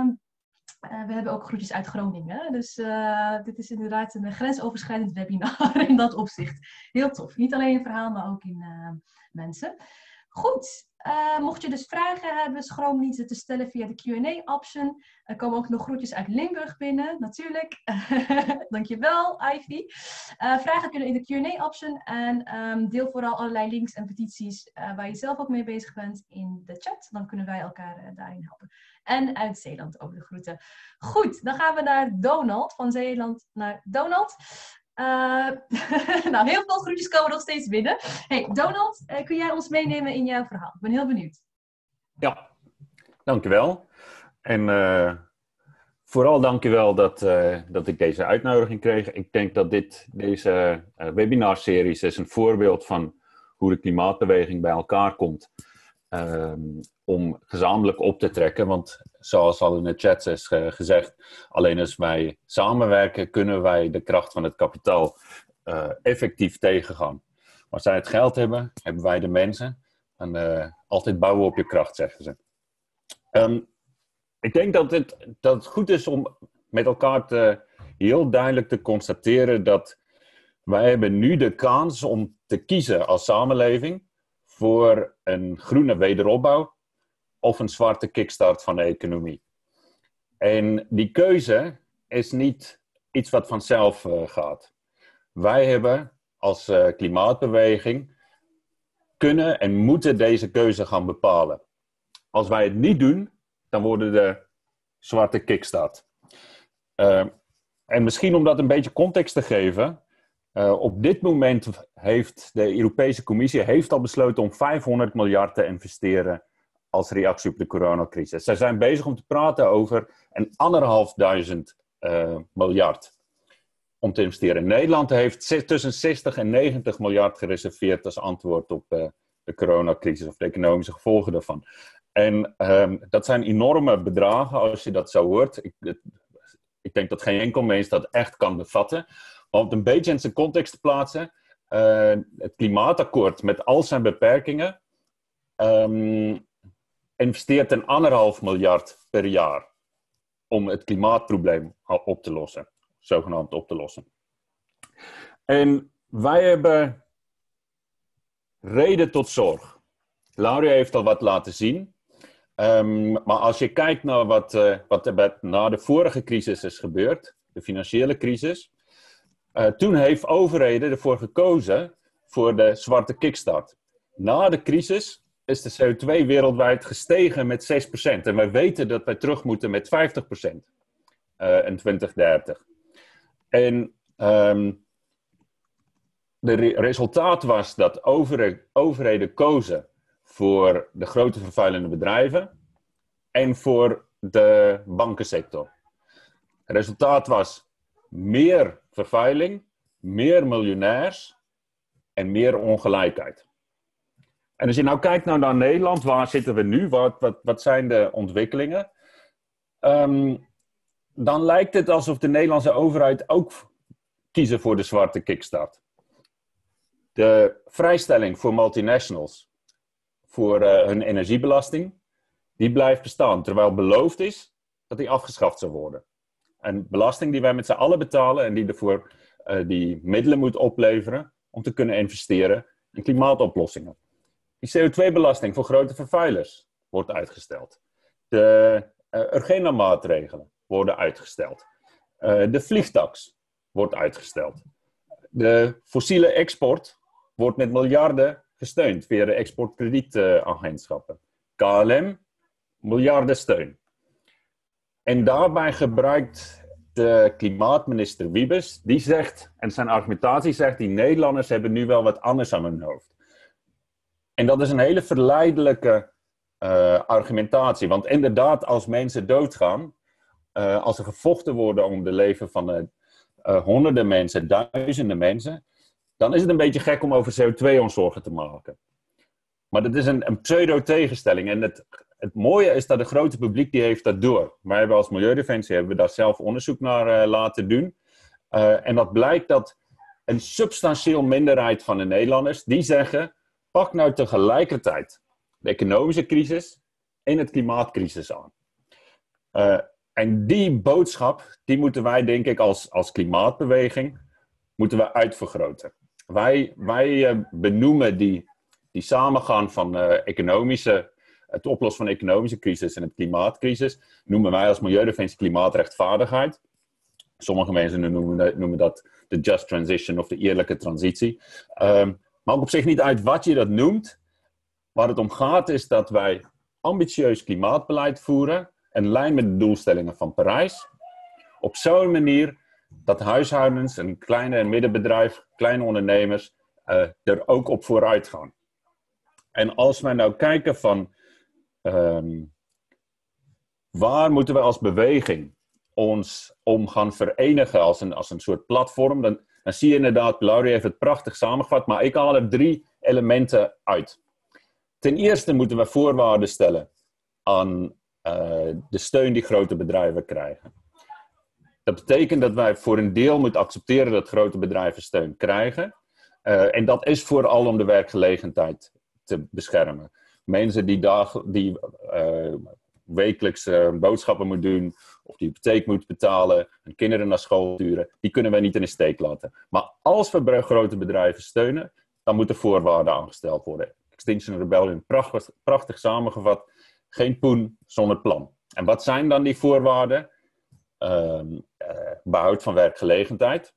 we hebben ook groetjes uit Groningen. Dus dit is inderdaad een grensoverschrijdend webinar in dat opzicht. Heel tof. Niet alleen in verhaal, maar ook in mensen. Goed. Mocht je dus vragen hebben, schroom niet ze te stellen via de Q&A-option. Er komen ook nog groetjes uit Limburg binnen, natuurlijk. Dankjewel, Ivy. Vragen kunnen in de Q&A-option. En deel vooral allerlei links en petities waar je zelf ook mee bezig bent in de chat. Dan kunnen wij elkaar daarin helpen. En uit Zeeland ook de groeten. Goed, dan gaan we naar Donald. Van Zeeland naar Donald. Nou, heel veel groetjes komen nog steeds binnen. Hey, Donald, kun jij ons meenemen in jouw verhaal? Ik ben heel benieuwd. Ja, dankjewel. En vooral dankjewel dat ik deze uitnodiging kreeg. Ik denk dat deze webinarseries is een voorbeeld van hoe de klimaatbeweging bij elkaar komt. Om gezamenlijk op te trekken. Want zoals al in de chat is gezegd, alleen als wij samenwerken, kunnen wij de kracht van het kapitaal effectief tegengaan. Als zij het geld hebben, hebben wij de mensen. En altijd bouwen op je kracht, zeggen ze. Ik denk dat het goed is om met elkaar heel duidelijk te constateren dat wij hebben nu de kans om te kiezen als samenleving voor een groene wederopbouw of een zwarte kickstart van de economie. En die keuze is niet iets wat vanzelf gaat. Wij hebben als klimaatbeweging kunnen en moeten deze keuze gaan bepalen. Als wij het niet doen, dan worden de zwarte kickstart. En misschien om dat een beetje context te geven. Op dit moment heeft de Europese Commissie al besloten om 500 miljard te investeren als reactie op de coronacrisis. Zij zijn bezig om te praten over 1.500 miljard om te investeren. Nederland heeft tussen 60 en 90 miljard gereserveerd als antwoord op de coronacrisis of de economische gevolgen daarvan. En dat zijn enorme bedragen als je dat zo hoort. Ik denk dat geen enkel mens dat echt kan bevatten. Om het een beetje in zijn context te plaatsen. Het klimaatakkoord met al zijn beperkingen investeert 1,5 miljard per jaar. om het klimaatprobleem op te lossen. Zogenaamd op te lossen. En wij hebben reden tot zorg. Laurie heeft al wat laten zien. Maar als je kijkt naar wat er na de vorige crisis is gebeurd, de financiële crisis, toen heeft overheden ervoor gekozen voor de zwarte kickstart. Na de crisis is de CO2 wereldwijd gestegen met 6%. En wij weten dat wij terug moeten met 50% in 2030. En het resultaat was dat overheden kozen voor de grote vervuilende bedrijven en voor de bankensector. Het resultaat was meer vervuiling, meer miljonairs en meer ongelijkheid. En als je nou kijkt naar Nederland, waar zitten we nu? Wat zijn de ontwikkelingen? Dan lijkt het alsof de Nederlandse overheid ook kiezen voor de zwarte kickstart. De vrijstelling voor multinationals voor hun energiebelasting, die blijft bestaan. Terwijl beloofd is dat die afgeschaft zou worden. Een belasting die wij met z'n allen betalen en die ervoor die middelen moet opleveren om te kunnen investeren in klimaatoplossingen. Die CO2-belasting voor grote vervuilers wordt uitgesteld. De Urgenda-maatregelen worden uitgesteld. De vliegtax wordt uitgesteld. De fossiele export wordt met miljarden gesteund via de exportkredietagentschappen. KLM, miljarden steun. En daarbij gebruikt de klimaatminister Wiebes, die zegt, en zijn argumentatie zegt, die Nederlanders hebben nu wel wat anders aan hun hoofd. En dat is een hele verleidelijke argumentatie. Want inderdaad, als mensen doodgaan, als er gevochten worden om de leven van honderden mensen, duizenden mensen, dan is het een beetje gek om over CO2 ons zorgen te maken. Maar dat is een pseudo-tegenstelling. En het mooie is dat het grote publiek die heeft dat door. Wij hebben als Milieudefensie hebben we daar zelf onderzoek naar laten doen. En dat blijkt dat een substantieel minderheid van de Nederlanders, die zeggen, pak nou tegelijkertijd de economische crisis en het klimaatcrisis aan. En die boodschap, die moeten wij denk ik als klimaatbeweging, moeten we uitvergroten. Wij benoemen die samengaan van het oplossen van de economische crisis en het klimaatcrisis, noemen wij als Milieudefensie klimaatrechtvaardigheid. Sommige mensen noemen dat de just transition of de eerlijke transitie. Maakt op zich niet uit wat je dat noemt. Waar het om gaat is dat wij ambitieus klimaatbeleid voeren in lijn met de doelstellingen van Parijs. Op zo'n manier dat huishoudens, een kleine en middenbedrijf, kleine ondernemers er ook op vooruit gaan. En als wij nou kijken van waar moeten we als beweging ons om gaan verenigen als een soort platform, dan zie je inderdaad, Laurie heeft het prachtig samengevat, maar ik haal er 3 elementen uit. Ten eerste moeten we voorwaarden stellen aan de steun die grote bedrijven krijgen. Dat betekent dat wij voor een deel moeten accepteren dat grote bedrijven steun krijgen. En dat is vooral om de werkgelegenheid te beschermen. Mensen die wekelijks boodschappen moeten doen, of die hypotheek moeten betalen, hun kinderen naar school sturen, die kunnen wij niet in de steek laten. Maar als we grote bedrijven steunen, dan moeten voorwaarden aangesteld worden. Extinction Rebellion, prachtig samengevat. Geen poen zonder plan. En wat zijn dan die voorwaarden? Behoud van werkgelegenheid.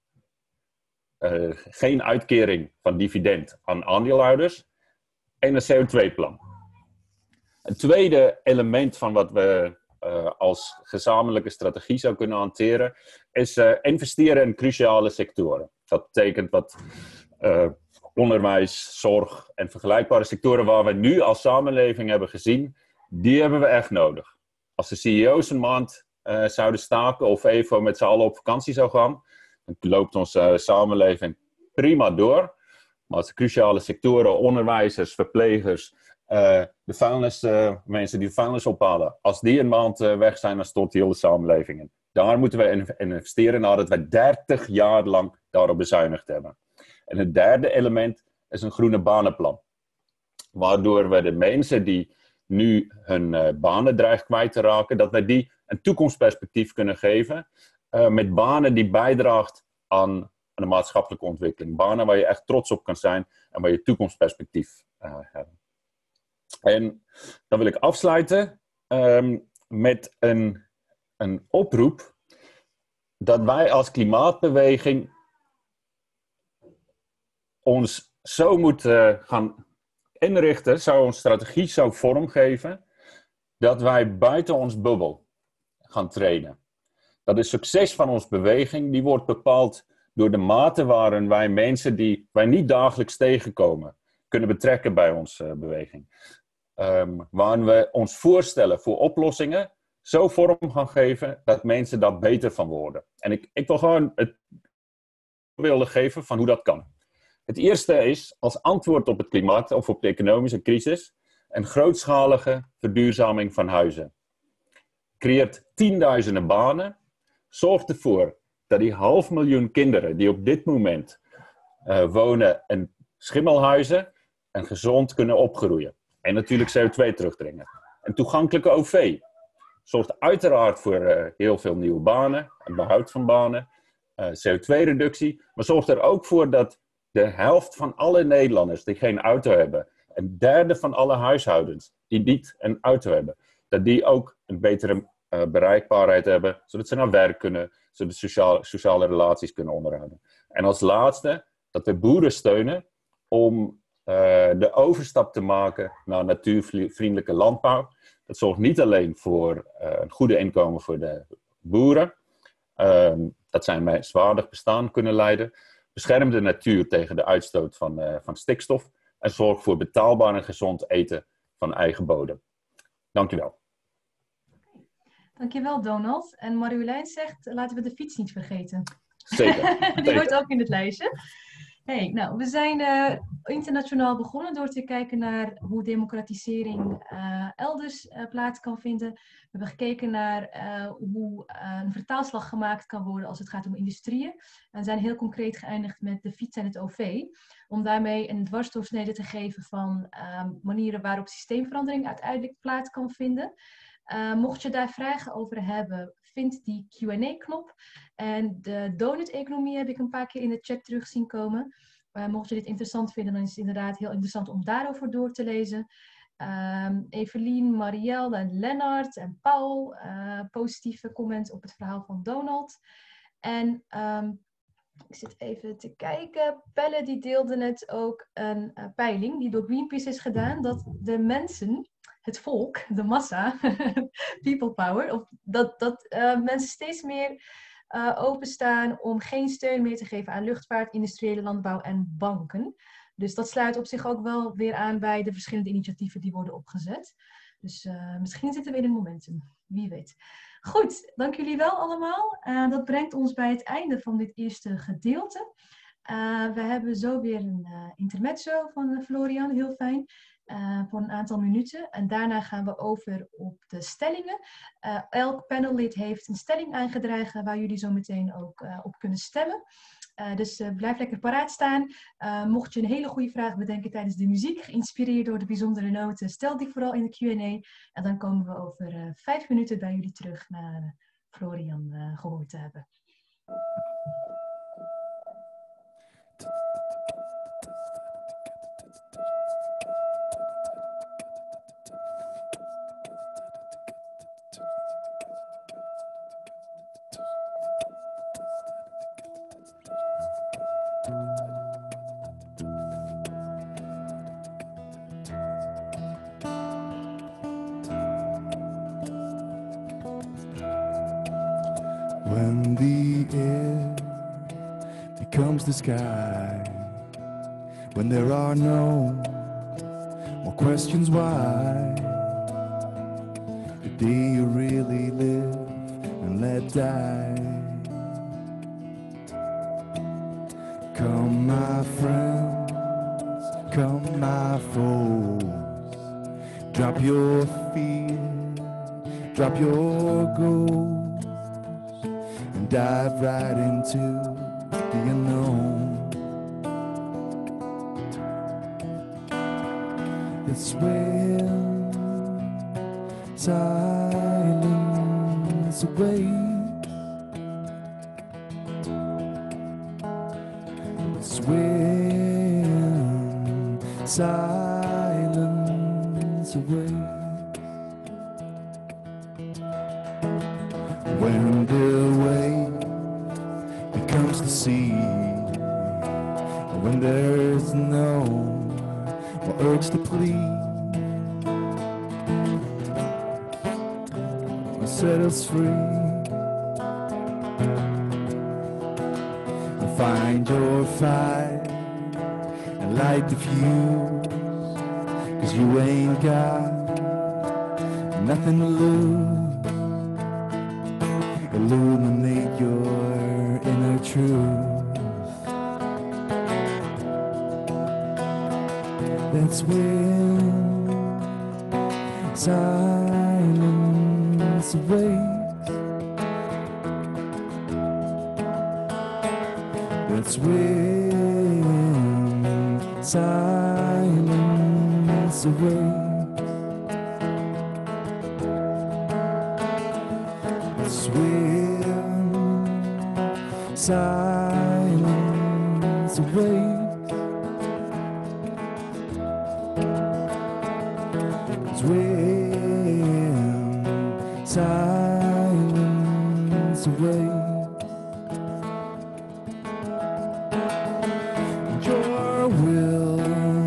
Geen uitkering van dividend aan aandeelhouders. En een CO2-plan. Een tweede element van wat we als gezamenlijke strategie zou kunnen hanteren, is investeren in cruciale sectoren. Dat betekent wat onderwijs, zorg en vergelijkbare sectoren waar we nu als samenleving hebben gezien, die hebben we echt nodig. Als de CEO's een maand zouden staken of even met z'n allen op vakantie zou gaan, dan loopt onze samenleving prima door. Maar als de cruciale sectoren, onderwijzers, verplegers, de mensen die de vuilnis ophalen, als die een maand weg zijn, dan stort heel de samenleving in. Daar moeten we investeren nadat we 30 jaar lang daarop bezuinigd hebben. En het derde element is een groene banenplan. Waardoor we de mensen die nu hun banen dreigen kwijt te raken, dat we die een toekomstperspectief kunnen geven. Met banen die bijdraagt aan de maatschappelijke ontwikkeling. Banen waar je echt trots op kan zijn en waar je toekomstperspectief hebt. En dan wil ik afsluiten met een oproep dat wij als klimaatbeweging ons zo moeten gaan inrichten, onze strategie zo vormgeven, dat wij buiten ons bubbel gaan trainen. Dat het succes van onze beweging, die wordt bepaald door de mate waarin wij mensen die wij niet dagelijks tegenkomen, kunnen betrekken bij onze beweging. Waarin we ons voorstellen voor oplossingen zo vorm gaan geven dat mensen daar beter van worden. En ik wil gewoon het voorbeelden geven van hoe dat kan. Het eerste is, als antwoord op het klimaat of op de economische crisis, een grootschalige verduurzaming van huizen. Creëert tienduizenden banen, zorgt ervoor dat die 500.000 kinderen die op dit moment wonen in schimmelhuizen en gezond kunnen opgroeien. En natuurlijk CO2 terugdringen. Een toegankelijke OV zorgt uiteraard voor heel veel nieuwe banen, en behoud van banen, CO2-reductie, maar zorgt er ook voor dat de helft van alle Nederlanders die geen auto hebben, een derde van alle huishoudens die niet een auto hebben, dat die ook een betere bereikbaarheid hebben, zodat ze naar werk kunnen, zodat sociale relaties kunnen onderhouden. En als laatste, dat we boeren steunen om de overstap te maken naar natuurvriendelijke landbouw. Dat zorgt niet alleen voor een goede inkomen voor de boeren, dat zij een menswaardig bestaan kunnen leiden, beschermt de natuur tegen de uitstoot van stikstof en zorgt voor betaalbaar en gezond eten van eigen bodem. Dank u wel. Dankjewel, Donald. En Marjolein zegt, laten we de fiets niet vergeten. Zeker. Die hoort ook in het lijstje. Hey, nou, we zijn internationaal begonnen door te kijken naar hoe democratisering elders plaats kan vinden. We hebben gekeken naar hoe een vertaalslag gemaakt kan worden als het gaat om industrieën. En zijn heel concreet geëindigd met de fiets en het OV. Om daarmee een dwarsdoorsnede te geven van manieren waarop systeemverandering uiteindelijk plaats kan vinden. Mocht je daar vragen over hebben, vind die Q&A-knop. En de donut-economie heb ik een paar keer in de chat terug zien komen. Mocht je dit interessant vinden, dan is het inderdaad heel interessant om daarover door te lezen. Evelien, Marielle en Lennart en Paul, positieve comments op het verhaal van Donald. En ik zit even te kijken. Pelle die deelde net ook een peiling die door Greenpeace is gedaan, dat de mensen, het volk, de massa, people power, of dat mensen steeds meer openstaan om geen steun meer te geven aan luchtvaart, industriële landbouw en banken. Dus dat sluit op zich ook wel weer aan bij de verschillende initiatieven die worden opgezet. Dus misschien zitten we in een momentum, wie weet. Goed, dank jullie wel allemaal. Dat brengt ons bij het einde van dit eerste gedeelte. We hebben zo weer een intermezzo van Florian, heel fijn. Voor een aantal minuten. En daarna gaan we over op de stellingen. Elk panellid heeft een stelling aangedragen waar jullie zo meteen ook op kunnen stemmen. Dus blijf lekker paraat staan. Mocht je een hele goede vraag bedenken tijdens de muziek, geïnspireerd door de bijzondere noten, stel die vooral in de Q&A. En dan komen we over 5 minuten bij jullie terug naar Florian gehoord te hebben. When the air becomes the sky, when there are no more questions why, do you really live and let die? Come my friends, come my foes, drop your fear, drop your goals, and dive right into the unknown. It's when silence silence away. Swim silence away. When the wave becomes the sea, when there's no more urge to plead, set us free. Find your fire and light the fuse, 'cause you ain't got nothing to lose. Illuminate your inner truth. That's when silence awaits. That's when silence awaits. That's when silence awaits. It's when silence awaits. Your will,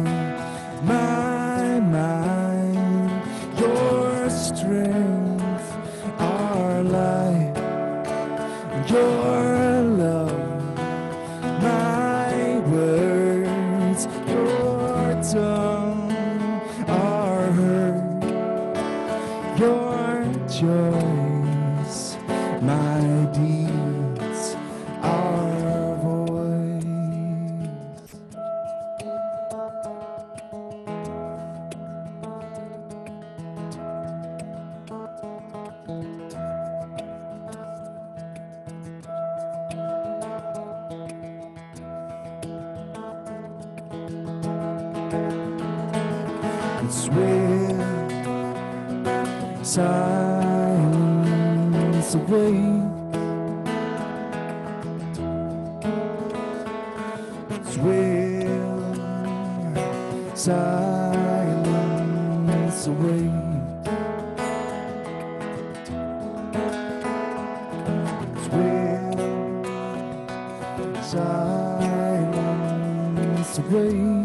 my mind, your strength, our life, your love, my words, your tongue, our hurt, your choice, my deeds, our voice. It's when silence awaits. It's when silence awaits. It's when silence awaits.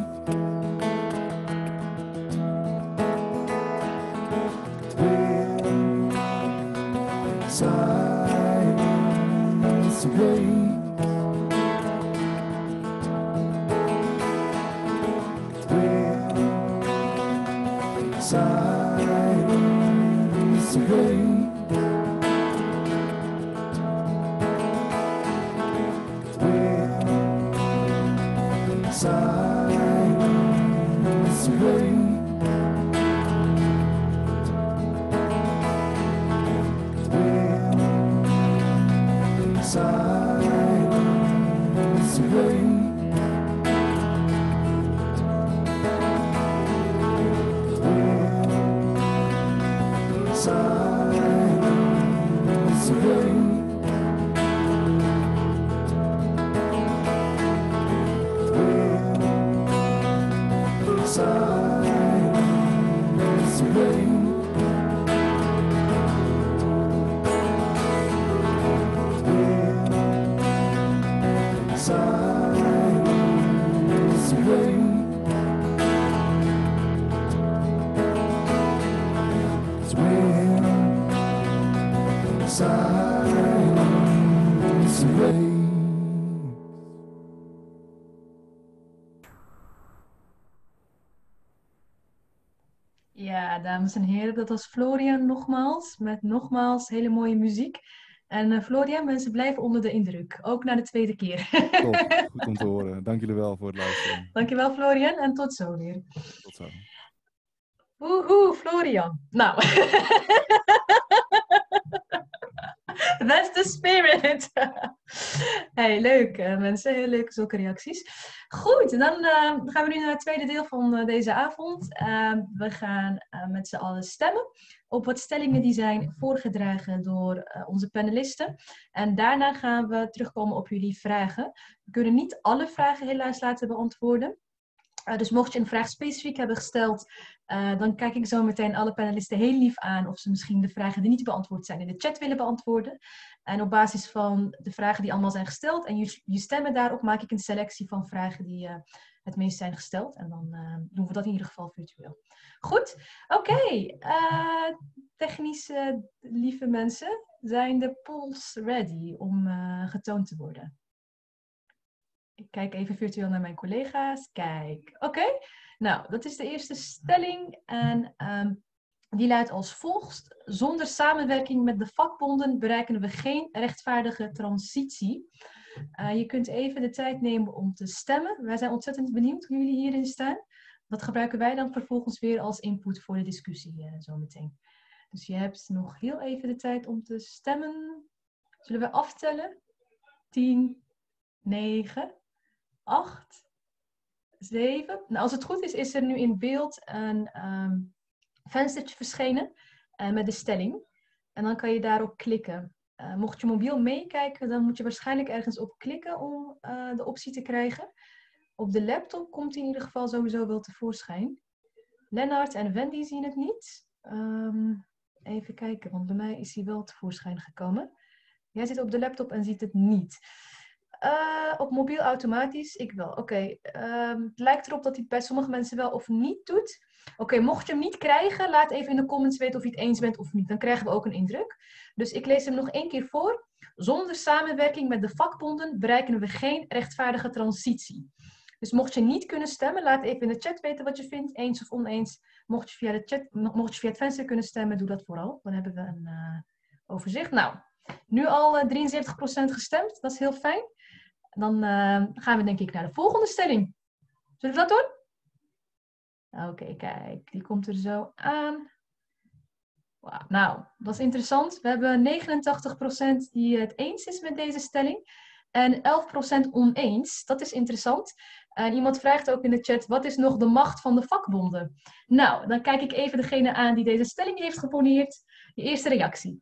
Silence awaits. When silence awaits. When silence awaits. Silence awaits. When silence awaits. When silence awaits. Silence awaits. It's when silence awaits. Ja, dames en heren, dat was Florian nogmaals, met nogmaals hele mooie muziek. En Florian, mensen blijven onder de indruk, ook na de tweede keer. Top, goed om te horen. Dank jullie wel voor het luisteren. Dankjewel Florian en tot zo weer. Tot zo. Woehoe, Florian. Nou, that's the spirit. Hey, leuk mensen, heel leuk zulke reacties. Goed, dan gaan we nu naar het tweede deel van deze avond. We gaan met z'n allen stemmen op wat stellingen die zijn voorgedragen door onze panelisten. En daarna gaan we terugkomen op jullie vragen. We kunnen niet alle vragen helaas laten beantwoorden. Dus mocht je een vraag specifiek hebben gesteld, dan kijk ik zo meteen alle panelisten heel lief aan of ze misschien de vragen die niet beantwoord zijn in de chat willen beantwoorden. En op basis van de vragen die allemaal zijn gesteld en je stemmen daarop, maak ik een selectie van vragen die het meest zijn gesteld. En dan doen we dat in ieder geval virtueel. Goed, oké. Technisch lieve mensen, zijn de polls ready om getoond te worden? Ik kijk even virtueel naar mijn collega's. Kijk, oké. Nou, dat is de eerste stelling. En die luidt als volgt. Zonder samenwerking met de vakbonden bereiken we geen rechtvaardige transitie. Je kunt even de tijd nemen om te stemmen. Wij zijn ontzettend benieuwd hoe jullie hierin staan. Dat gebruiken wij dan vervolgens weer als input voor de discussie zometeen. Dus je hebt nog heel even de tijd om te stemmen. Zullen we aftellen? 10, 9... 8, 7. Nou, als het goed is, is er nu in beeld een venstertje verschenen met de stelling. En dan kan je daarop klikken. Mocht je mobiel meekijken, dan moet je waarschijnlijk ergens op klikken om de optie te krijgen. Op de laptop komt hij in ieder geval sowieso wel tevoorschijn. Lennart en Wendy zien het niet. Even kijken, want bij mij is hij wel tevoorschijn gekomen. Jij zit op de laptop en ziet het niet. Op mobiel automatisch, ik wel. Oké, het lijkt erop dat hij het bij sommige mensen wel of niet doet. Oké, mocht je hem niet krijgen, laat even in de comments weten of je het eens bent of niet. Dan krijgen we ook een indruk. Dus ik lees hem nog 1 keer voor. Zonder samenwerking met de vakbonden bereiken we geen rechtvaardige transitie. Dus mocht je niet kunnen stemmen, laat even in de chat weten wat je vindt, eens of oneens. Mocht je via het venster kunnen stemmen, doe dat vooral. Dan hebben we een overzicht. Nou, nu al 73% gestemd, dat is heel fijn. Dan gaan we denk ik naar de volgende stelling. Zullen we dat doen? Oké, kijk. Die komt er zo aan. Wow, nou, dat is interessant. We hebben 89% die het eens is met deze stelling. En 11% oneens. Dat is interessant. En iemand vraagt ook in de chat, wat is nog de macht van de vakbonden? Nou, dan kijk ik even degene aan die deze stelling heeft geponeerd. Je eerste reactie.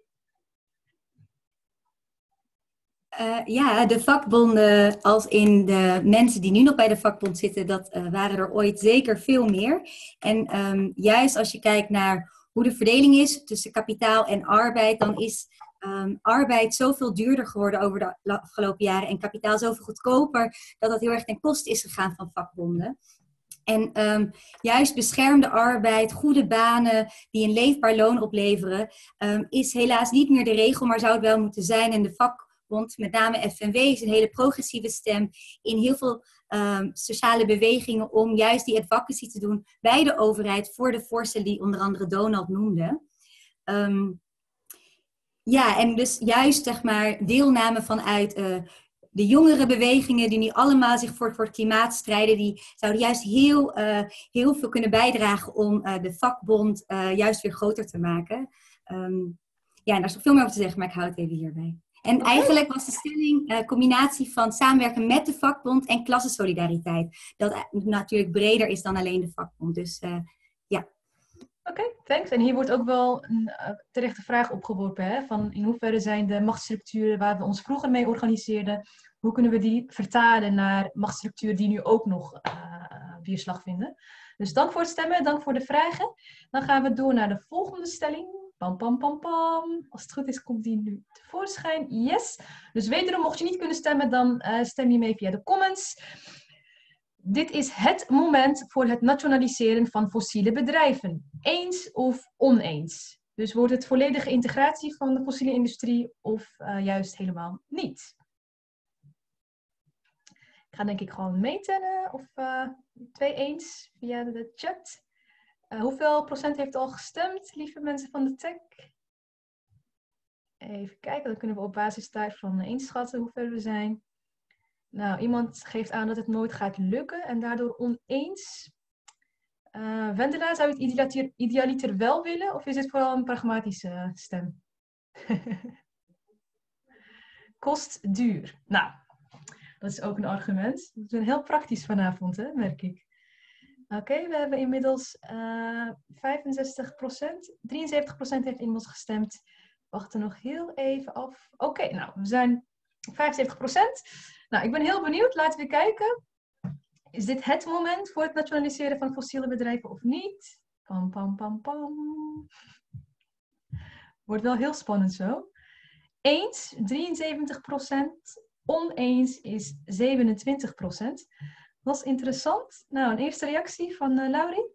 Ja, de vakbonden, als in de mensen die nu nog bij de vakbond zitten, dat waren er ooit zeker veel meer. En juist als je kijkt naar hoe de verdeling is tussen kapitaal en arbeid, dan is arbeid zoveel duurder geworden over de afgelopen jaren en kapitaal zoveel goedkoper, dat dat heel erg ten koste is gegaan van vakbonden. En juist beschermde arbeid, goede banen die een leefbaar loon opleveren, is helaas niet meer de regel, maar zou het wel moeten zijn. En de vakbond, met name FNW, is een hele progressieve stem in heel veel sociale bewegingen om juist die advocacy te doen bij de overheid voor de voorstellen die onder andere Donald noemde. Ja, en dus juist zeg maar deelname vanuit de jongere bewegingen die nu allemaal zich voor het klimaat strijden, die zouden juist heel veel kunnen bijdragen om de vakbond juist weer groter te maken. Ja, en daar is nog veel meer over te zeggen, maar ik hou het even hierbij. En eigenlijk was de stelling combinatie van samenwerken met de vakbond en klassensolidariteit. Dat natuurlijk breder is dan alleen de vakbond. Dus ja. Oké, thanks. En hier wordt ook wel een terechte vraag opgeworpen. Hè? Van in hoeverre zijn de machtsstructuren waar we ons vroeger mee organiseerden, hoe kunnen we die vertalen naar machtsstructuren die nu ook nog weerslag vinden? Dus dank voor het stemmen, dank voor de vragen. Dan gaan we door naar de volgende stelling. Pam, pam, pam, pam. Als het goed is, komt die nu tevoorschijn. Yes. Dus wederom, mocht je niet kunnen stemmen, dan stem je mee via de comments. Dit is het moment voor het nationaliseren van fossiele bedrijven. Eens of oneens? Dus wordt het volledige integratie van de fossiele industrie of juist helemaal niet? Ik ga denk ik gewoon meetellen of 2 eens via de chat. Hoeveel procent heeft al gestemd, lieve mensen van de tech? Even kijken, dan kunnen we op basis daarvan inschatten hoe ver we zijn. Nou, iemand geeft aan dat het nooit gaat lukken en daardoor oneens. Wendela, zou je het idealiter wel willen of is het vooral een pragmatische stem? kost duur. Nou, dat is ook een argument. We zijn heel praktisch vanavond, hè, merk ik. Oké, we hebben inmiddels 65%. 73% heeft inmiddels gestemd. Wachten nog heel even af. Oké, nou, we zijn 75%. Nou, ik ben heel benieuwd. Laten we kijken. Is dit het moment voor het nationaliseren van fossiele bedrijven of niet? Pam, pam, pam, pam. Wordt wel heel spannend zo. Eens 73%. Oneens is 27%. Dat is interessant. Nou, een eerste reactie van Laurie?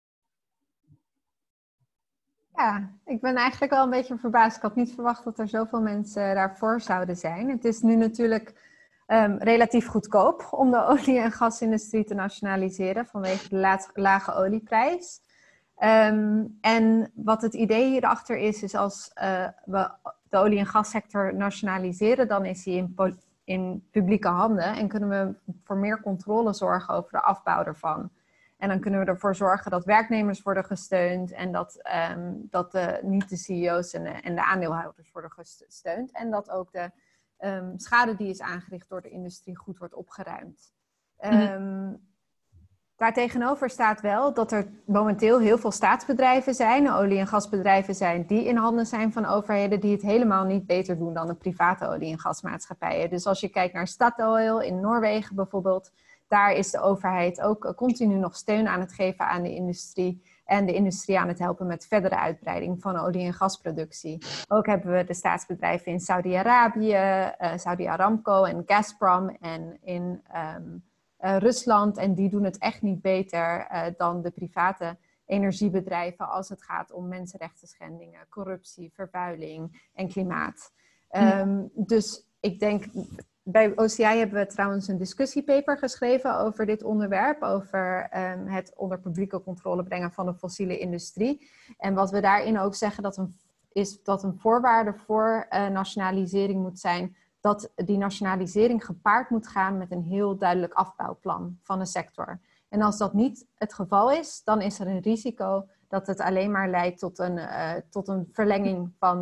Ja, ik ben eigenlijk wel een beetje verbaasd. Ik had niet verwacht dat er zoveel mensen daarvoor zouden zijn. Het is nu natuurlijk relatief goedkoop om de olie- en gasindustrie te nationaliseren vanwege de lage olieprijs. En wat het idee hierachter is als we de olie- en gassector nationaliseren, dan is die in publieke handen en kunnen we voor meer controle zorgen over de afbouw ervan. En dan kunnen we ervoor zorgen dat werknemers worden gesteund en dat niet de CEO's en de aandeelhouders worden gesteund. En dat ook de schade die is aangericht door de industrie goed wordt opgeruimd. Daartegenover staat wel dat er momenteel heel veel staatsbedrijven zijn, olie- en gasbedrijven zijn, die in handen zijn van overheden die het helemaal niet beter doen dan de private olie- en gasmaatschappijen. Dus als je kijkt naar Statoil in Noorwegen bijvoorbeeld, daar is de overheid ook continu nog steun aan het geven aan de industrie en de industrie aan het helpen met verdere uitbreiding van olie- en gasproductie. Ook hebben we de staatsbedrijven in Saudi-Arabië, Saudi Aramco en Gazprom en in Rusland. En die doen het echt niet beter dan de private energiebedrijven als het gaat om mensenrechten schendingen, corruptie, vervuiling en klimaat. Dus ik denk, bij OCI hebben we trouwens een discussiepaper geschreven over dit onderwerp, over het onder publieke controle brengen van de fossiele industrie. En wat we daarin ook zeggen is dat een voorwaarde voor nationalisering moet zijn dat die nationalisering gepaard moet gaan met een heel duidelijk afbouwplan van de sector. En als dat niet het geval is, dan is er een risico dat het alleen maar leidt tot een verlenging van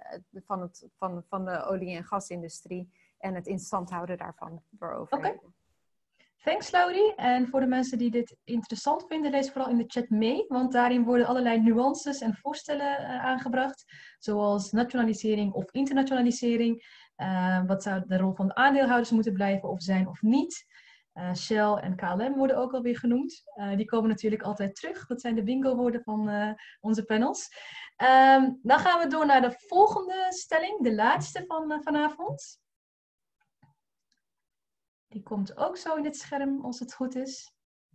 de olie- en gasindustrie en het in stand houden daarvan door overheden. Oké. Thanks, Laurie. En voor de mensen die dit interessant vinden, lees vooral in de chat mee, want daarin worden allerlei nuances en voorstellen aangebracht, zoals nationalisering of internationalisering. Wat zou de rol van de aandeelhouders moeten blijven of zijn of niet? Shell en KLM worden ook alweer genoemd. Die komen natuurlijk altijd terug. Dat zijn de bingo-woorden van onze panels. Dan gaan we door naar de volgende stelling, de laatste van vanavond. Die komt ook zo in het scherm, als het goed is.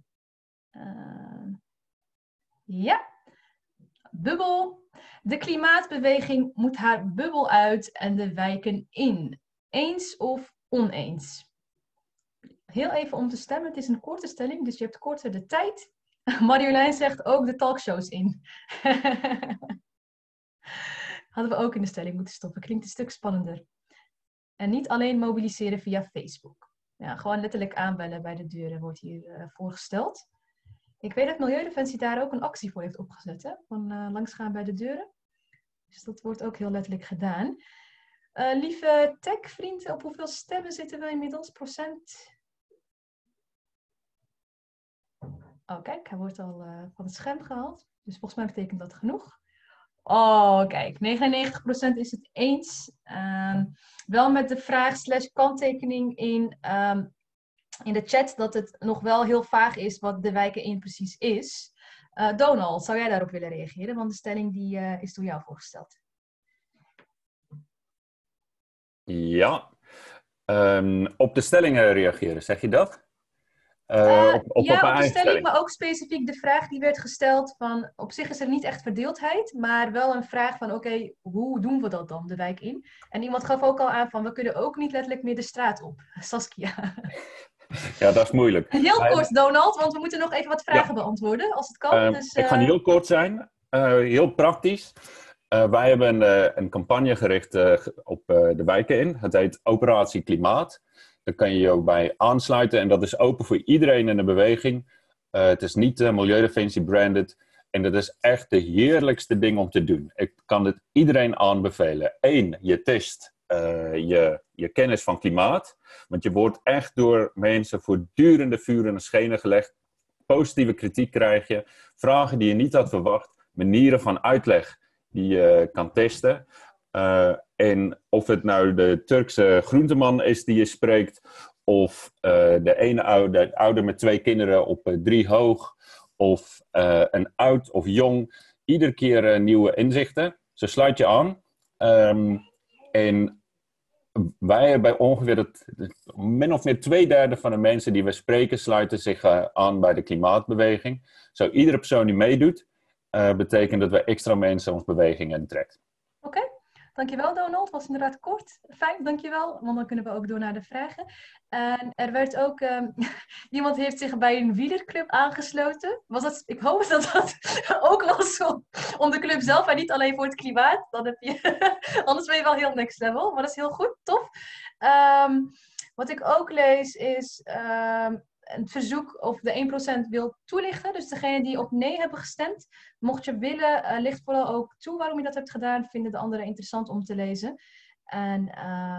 Ja. Bubbel. De klimaatbeweging moet haar bubbel uit en de wijken in. Eens of oneens? Heel even om te stemmen. Het is een korte stelling, dus je hebt korter de tijd. Marjolein zegt ook de talkshows in. Hadden we ook in de stelling moeten stoppen. Klinkt een stuk spannender. En niet alleen mobiliseren via Facebook. Ja, gewoon letterlijk aanbellen bij de deuren wordt hier voorgesteld. Ik weet dat Milieudefensie daar ook een actie voor heeft opgezet. Hè? Van langsgaan bij de deuren. Dus dat wordt ook heel letterlijk gedaan. Lieve tech-vrienden, op hoeveel stemmen zitten we inmiddels? Procent? Oh, kijk, hij wordt al van het scherm gehaald. Dus volgens mij betekent dat genoeg. Oh, kijk, 99% is het eens. Wel met de vraag / kanttekening in de chat dat het nog wel heel vaag is wat de wijken in precies is. Donald, zou jij daarop willen reageren? Want de stelling die, is door jou voorgesteld. Ja, op de stellingen reageren, zeg je dat? Op de stelling, maar ook specifiek de vraag die werd gesteld van, op zich is er niet echt verdeeldheid, maar wel een vraag van, oké, hoe doen we dat dan, de wijk in? En iemand gaf ook al aan van, we kunnen ook niet letterlijk meer de straat op. Saskia. Ja, dat is moeilijk. Heel kort, Donald, want we moeten nog even wat vragen beantwoorden, als het kan. Dus, ik ga heel kort zijn, heel praktisch. Wij hebben een campagne gericht op de wijken in. Het heet Operatie Klimaat. Daar kan je je ook bij aansluiten. En dat is open voor iedereen in de beweging. Het is niet Milieudefensie branded. En dat is echt de heerlijkste ding om te doen. Ik kan het iedereen aanbevelen. 1, je test je kennis van klimaat. Want je wordt echt door mensen voortdurende vuren en schenen gelegd. Positieve kritiek krijg je. Vragen die je niet had verwacht. Manieren van uitleg die je kan testen. En of het nou de Turkse groenteman is die je spreekt. Of de ene ouder met 2 kinderen op 3 hoog. Of een oud of jong. Iedere keer nieuwe inzichten. Ze sluit je aan. En wij hebben ongeveer min of meer 2/3 van de mensen die we spreken sluiten zich aan bij de klimaatbeweging. Zo iedere persoon die meedoet, betekent dat we extra mensen ons beweging intrekt. Oké, dankjewel Donald. Was inderdaad kort. Fijn, dankjewel. Want dan kunnen we ook door naar de vragen. En er werd ook... iemand heeft zich bij een wielerclub aangesloten. Ik hoop dat dat ook was om de club zelf en niet alleen voor het klimaat. Dan heb je... Anders ben je wel heel next level. Maar dat is heel goed, tof. Wat ik ook lees is... een verzoek of de 1% wil toelichten. Dus degene die op nee hebben gestemd. Mocht je willen, licht vooral ook toe waarom je dat hebt gedaan. Vinden de anderen interessant om te lezen. En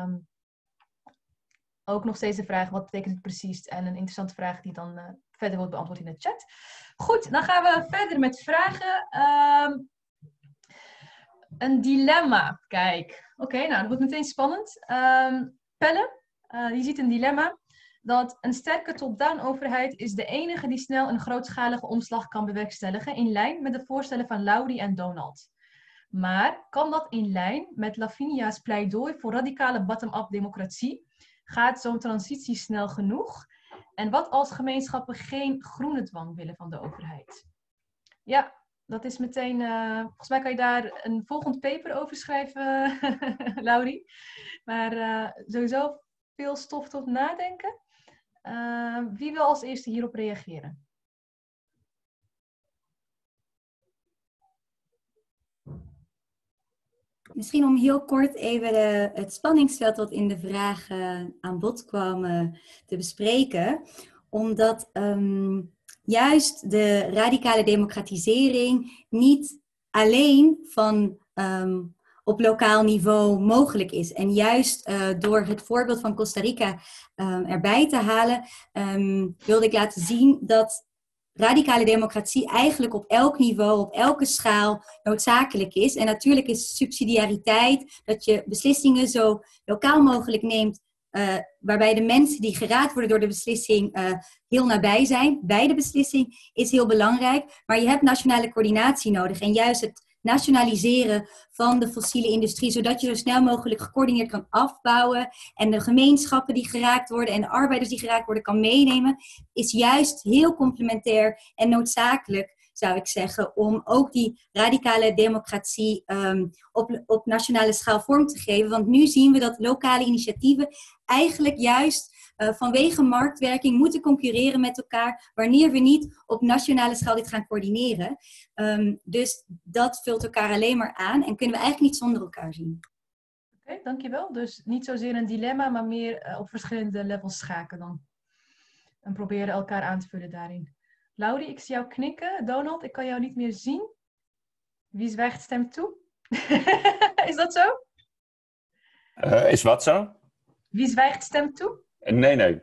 ook nog steeds de vraag, wat betekent het precies? En een interessante vraag die dan verder wordt beantwoord in de chat. Goed, dan gaan we verder met vragen. Een dilemma. Kijk, oké, nou dat wordt meteen spannend. Pelle, je ziet een dilemma. Dat een sterke top-down overheid is de enige die snel een grootschalige omslag kan bewerkstelligen in lijn met de voorstellen van Laurie en Donald. Maar kan dat in lijn met Lavinia's pleidooi voor radicale bottom-up democratie? Gaat zo'n transitie snel genoeg? En wat als gemeenschappen geen groene dwang willen van de overheid? Ja, dat is meteen... volgens mij kan je daar een volgend paper over schrijven, Laurie. Maar sowieso veel stof tot nadenken. Wie wil als eerste hierop reageren? Misschien om heel kort even het spanningsveld wat in de vragen aan bod kwam te bespreken. Omdat juist de radicale democratisering niet alleen van op lokaal niveau mogelijk is. En juist door het voorbeeld van Costa Rica erbij te halen, wilde ik laten zien dat radicale democratie eigenlijk op elk niveau, op elke schaal noodzakelijk is. En natuurlijk is subsidiariteit, dat je beslissingen zo lokaal mogelijk neemt, waarbij de mensen die geraakt worden door de beslissing heel nabij zijn, bij de beslissing, is heel belangrijk. Maar je hebt nationale coördinatie nodig en juist het nationaliseren van de fossiele industrie, zodat je zo snel mogelijk gecoördineerd kan afbouwen en de gemeenschappen die geraakt worden en de arbeiders die geraakt worden kan meenemen, is juist heel complementair en noodzakelijk, zou ik zeggen, om ook die radicale democratie op nationale schaal vorm te geven. Want nu zien we dat lokale initiatieven eigenlijk juist vanwege marktwerking moeten concurreren met elkaar, wanneer we niet op nationale schaal dit gaan coördineren. Dus dat vult elkaar alleen maar aan en kunnen we eigenlijk niet zonder elkaar zien. Oké, dankjewel. Dus niet zozeer een dilemma, maar meer op verschillende levels schaken dan. En proberen elkaar aan te vullen daarin. Laurie, ik zie jou knikken. Donald, ik kan jou niet meer zien. Wie zwijgt stemt toe? Is dat zo? Is wat zo? Wie zwijgt stemt toe? Nee.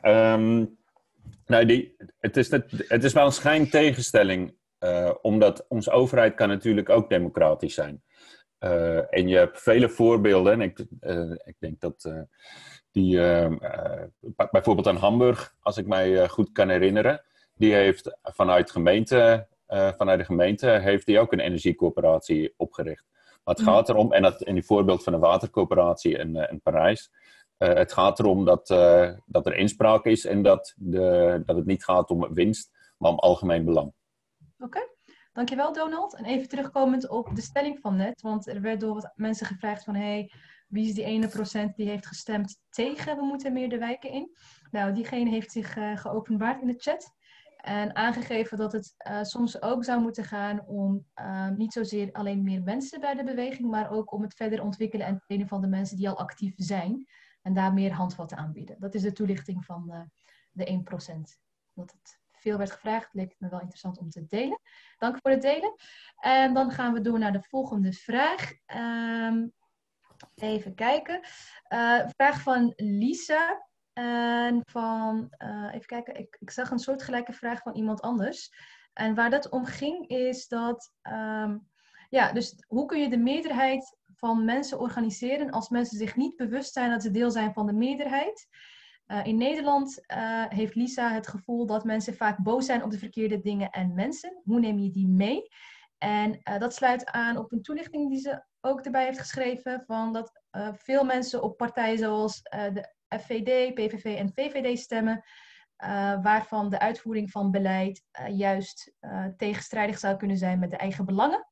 Het is wel een schijntegenstelling. Omdat onze overheid kan natuurlijk ook democratisch zijn. En je hebt vele voorbeelden. En ik denk dat bijvoorbeeld aan Hamburg, als ik mij goed kan herinneren, die heeft vanuit de gemeente heeft die ook een energiecoöperatie opgericht. Maar het gaat erom, en dat in die voorbeeld van de watercoöperatie in Parijs, het gaat erom dat er inspraak is en dat het niet gaat om winst, maar om algemeen belang. Oké, dankjewel Donald. En even terugkomend op de stelling van net, want er werd door wat mensen gevraagd van wie is die ene procent die heeft gestemd tegen we moeten meer de wijken in? Nou, diegene heeft zich geopenbaard in de chat en aangegeven dat het soms ook zou moeten gaan om niet zozeer alleen meer mensen bij de beweging, maar ook om het verder ontwikkelen en trainen van de mensen die al actief zijn en daar meer handvatten aanbieden. Dat is de toelichting van de 1%. Dat het veel werd gevraagd, leek het me wel interessant om te delen. Dank voor het delen. En dan gaan we door naar de volgende vraag. Even kijken. Vraag van Lisa. En van, even kijken, ik zag een soortgelijke vraag van iemand anders. En waar dat om ging is dat, dus hoe kun je de meerderheid van mensen organiseren als mensen zich niet bewust zijn dat ze deel zijn van de meerderheid? In Nederland heeft Lisa het gevoel dat mensen vaak boos zijn op de verkeerde dingen en mensen. Hoe neem je die mee? En dat sluit aan op een toelichting die ze ook erbij heeft geschreven, van dat veel mensen op partijen zoals de FVD, PVV en VVD stemmen, waarvan de uitvoering van beleid juist tegenstrijdig zou kunnen zijn met de eigen belangen.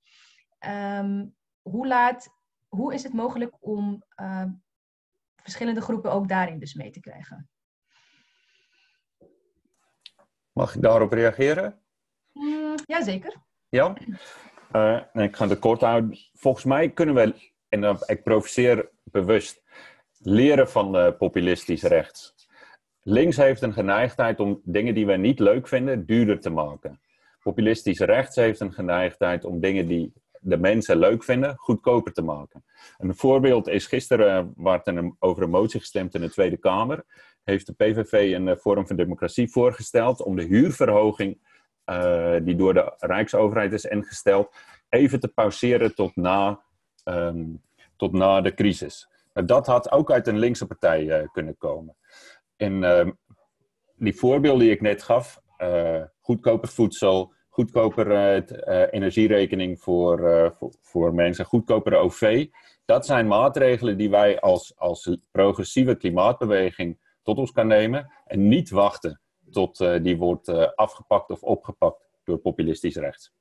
Hoe is het mogelijk om verschillende groepen ook daarin dus mee te krijgen? Mag ik daarop reageren? Jazeker. Ja? Ik ga het kort houden. Volgens mij kunnen we, en ik provoceer bewust, leren van populistisch rechts. Links heeft een geneigdheid om dingen die wij niet leuk vinden duurder te maken. Populistisch rechts heeft een geneigdheid om dingen die de mensen leuk vinden goedkoper te maken. Een voorbeeld is gisteren, waar over een motie gestemd in de Tweede Kamer, heeft de PVV een Forum voor Democratie voorgesteld om de huurverhoging die door de Rijksoverheid is ingesteld, even te pauzeren tot na de crisis. Dat had ook uit een linkse partij kunnen komen. In die voorbeelden die ik net gaf, goedkoper voedsel, goedkoper energierekening voor mensen, goedkoper OV, dat zijn maatregelen die wij als progressieve klimaatbeweging tot ons kan nemen en niet wachten tot die wordt afgepakt of opgepakt door populistisch rechts.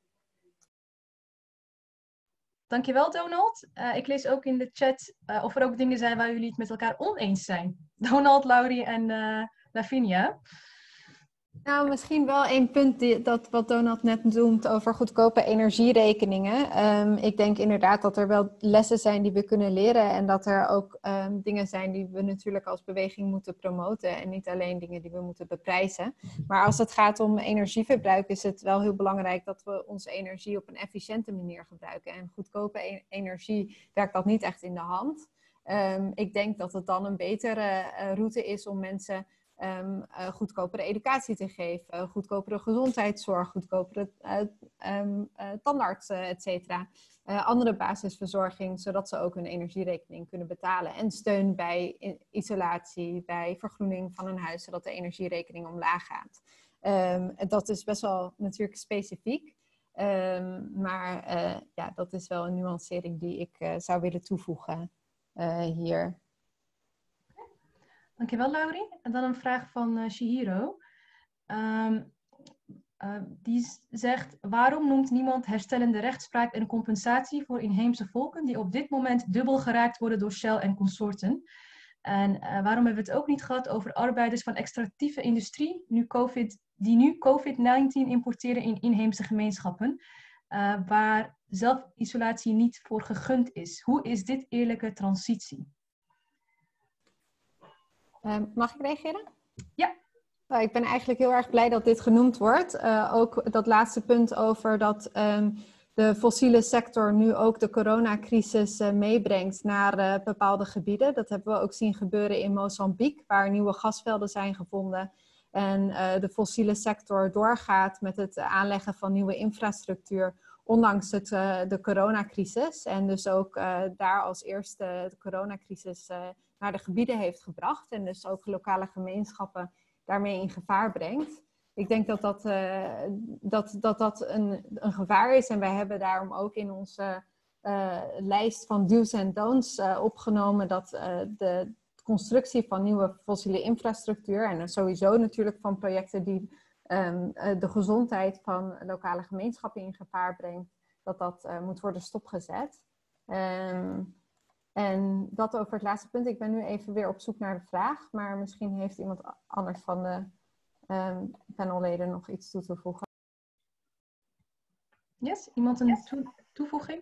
Dankjewel, Donald. Ik lees ook in de chat of er ook dingen zijn waar jullie het met elkaar oneens zijn. Donald, Laurie en Lavinia. Nou, misschien wel één punt wat Donald net noemt over goedkope energierekeningen. Ik denk inderdaad dat er wel lessen zijn die we kunnen leren en dat er ook dingen zijn die we natuurlijk als beweging moeten promoten en niet alleen dingen die we moeten beprijzen. Maar als het gaat om energieverbruik is het wel heel belangrijk dat we onze energie op een efficiënte manier gebruiken. En goedkope energie werkt dat niet echt in de hand. Ik denk dat het dan een betere route is om mensen goedkopere educatie te geven, goedkopere gezondheidszorg, goedkopere tandartsen, et cetera. Andere basisverzorging, zodat ze ook hun energierekening kunnen betalen. En steun bij isolatie, bij vergroening van een huis, zodat de energierekening omlaag gaat. Dat is best wel natuurlijk specifiek. Maar dat is wel een nuancering die ik zou willen toevoegen hier. Dankjewel, Laurie. En dan een vraag van Shihiro. Die zegt, waarom noemt niemand herstellende rechtspraak en compensatie voor inheemse volken die op dit moment dubbel geraakt worden door Shell en consorten? En waarom hebben we het ook niet gehad over arbeiders van extractieve industrie die nu COVID-19 importeren in inheemse gemeenschappen, waar zelfisolatie niet voor gegund is? Hoe is dit eerlijke transitie? Mag ik reageren? Ja. Ik ben eigenlijk heel erg blij dat dit genoemd wordt. Ook dat laatste punt over dat de fossiele sector nu ook de coronacrisis meebrengt naar bepaalde gebieden. Dat hebben we ook zien gebeuren in Mozambique, waar nieuwe gasvelden zijn gevonden. En de fossiele sector doorgaat met het aanleggen van nieuwe infrastructuur, ondanks de coronacrisis. En dus ook daar als eerste de coronacrisis naar de gebieden heeft gebracht. En dus ook lokale gemeenschappen daarmee in gevaar brengt. Ik denk dat een gevaar is. En wij hebben daarom ook in onze lijst van do's en don'ts opgenomen dat de constructie van nieuwe fossiele infrastructuur en sowieso natuurlijk van projecten die de gezondheid van lokale gemeenschappen in gevaar brengt, dat moet worden stopgezet. En dat over het laatste punt. Ik ben nu even weer op zoek naar de vraag, maar misschien heeft iemand anders van de panelleden nog iets toe te voegen. Yes, iemand een toevoeging?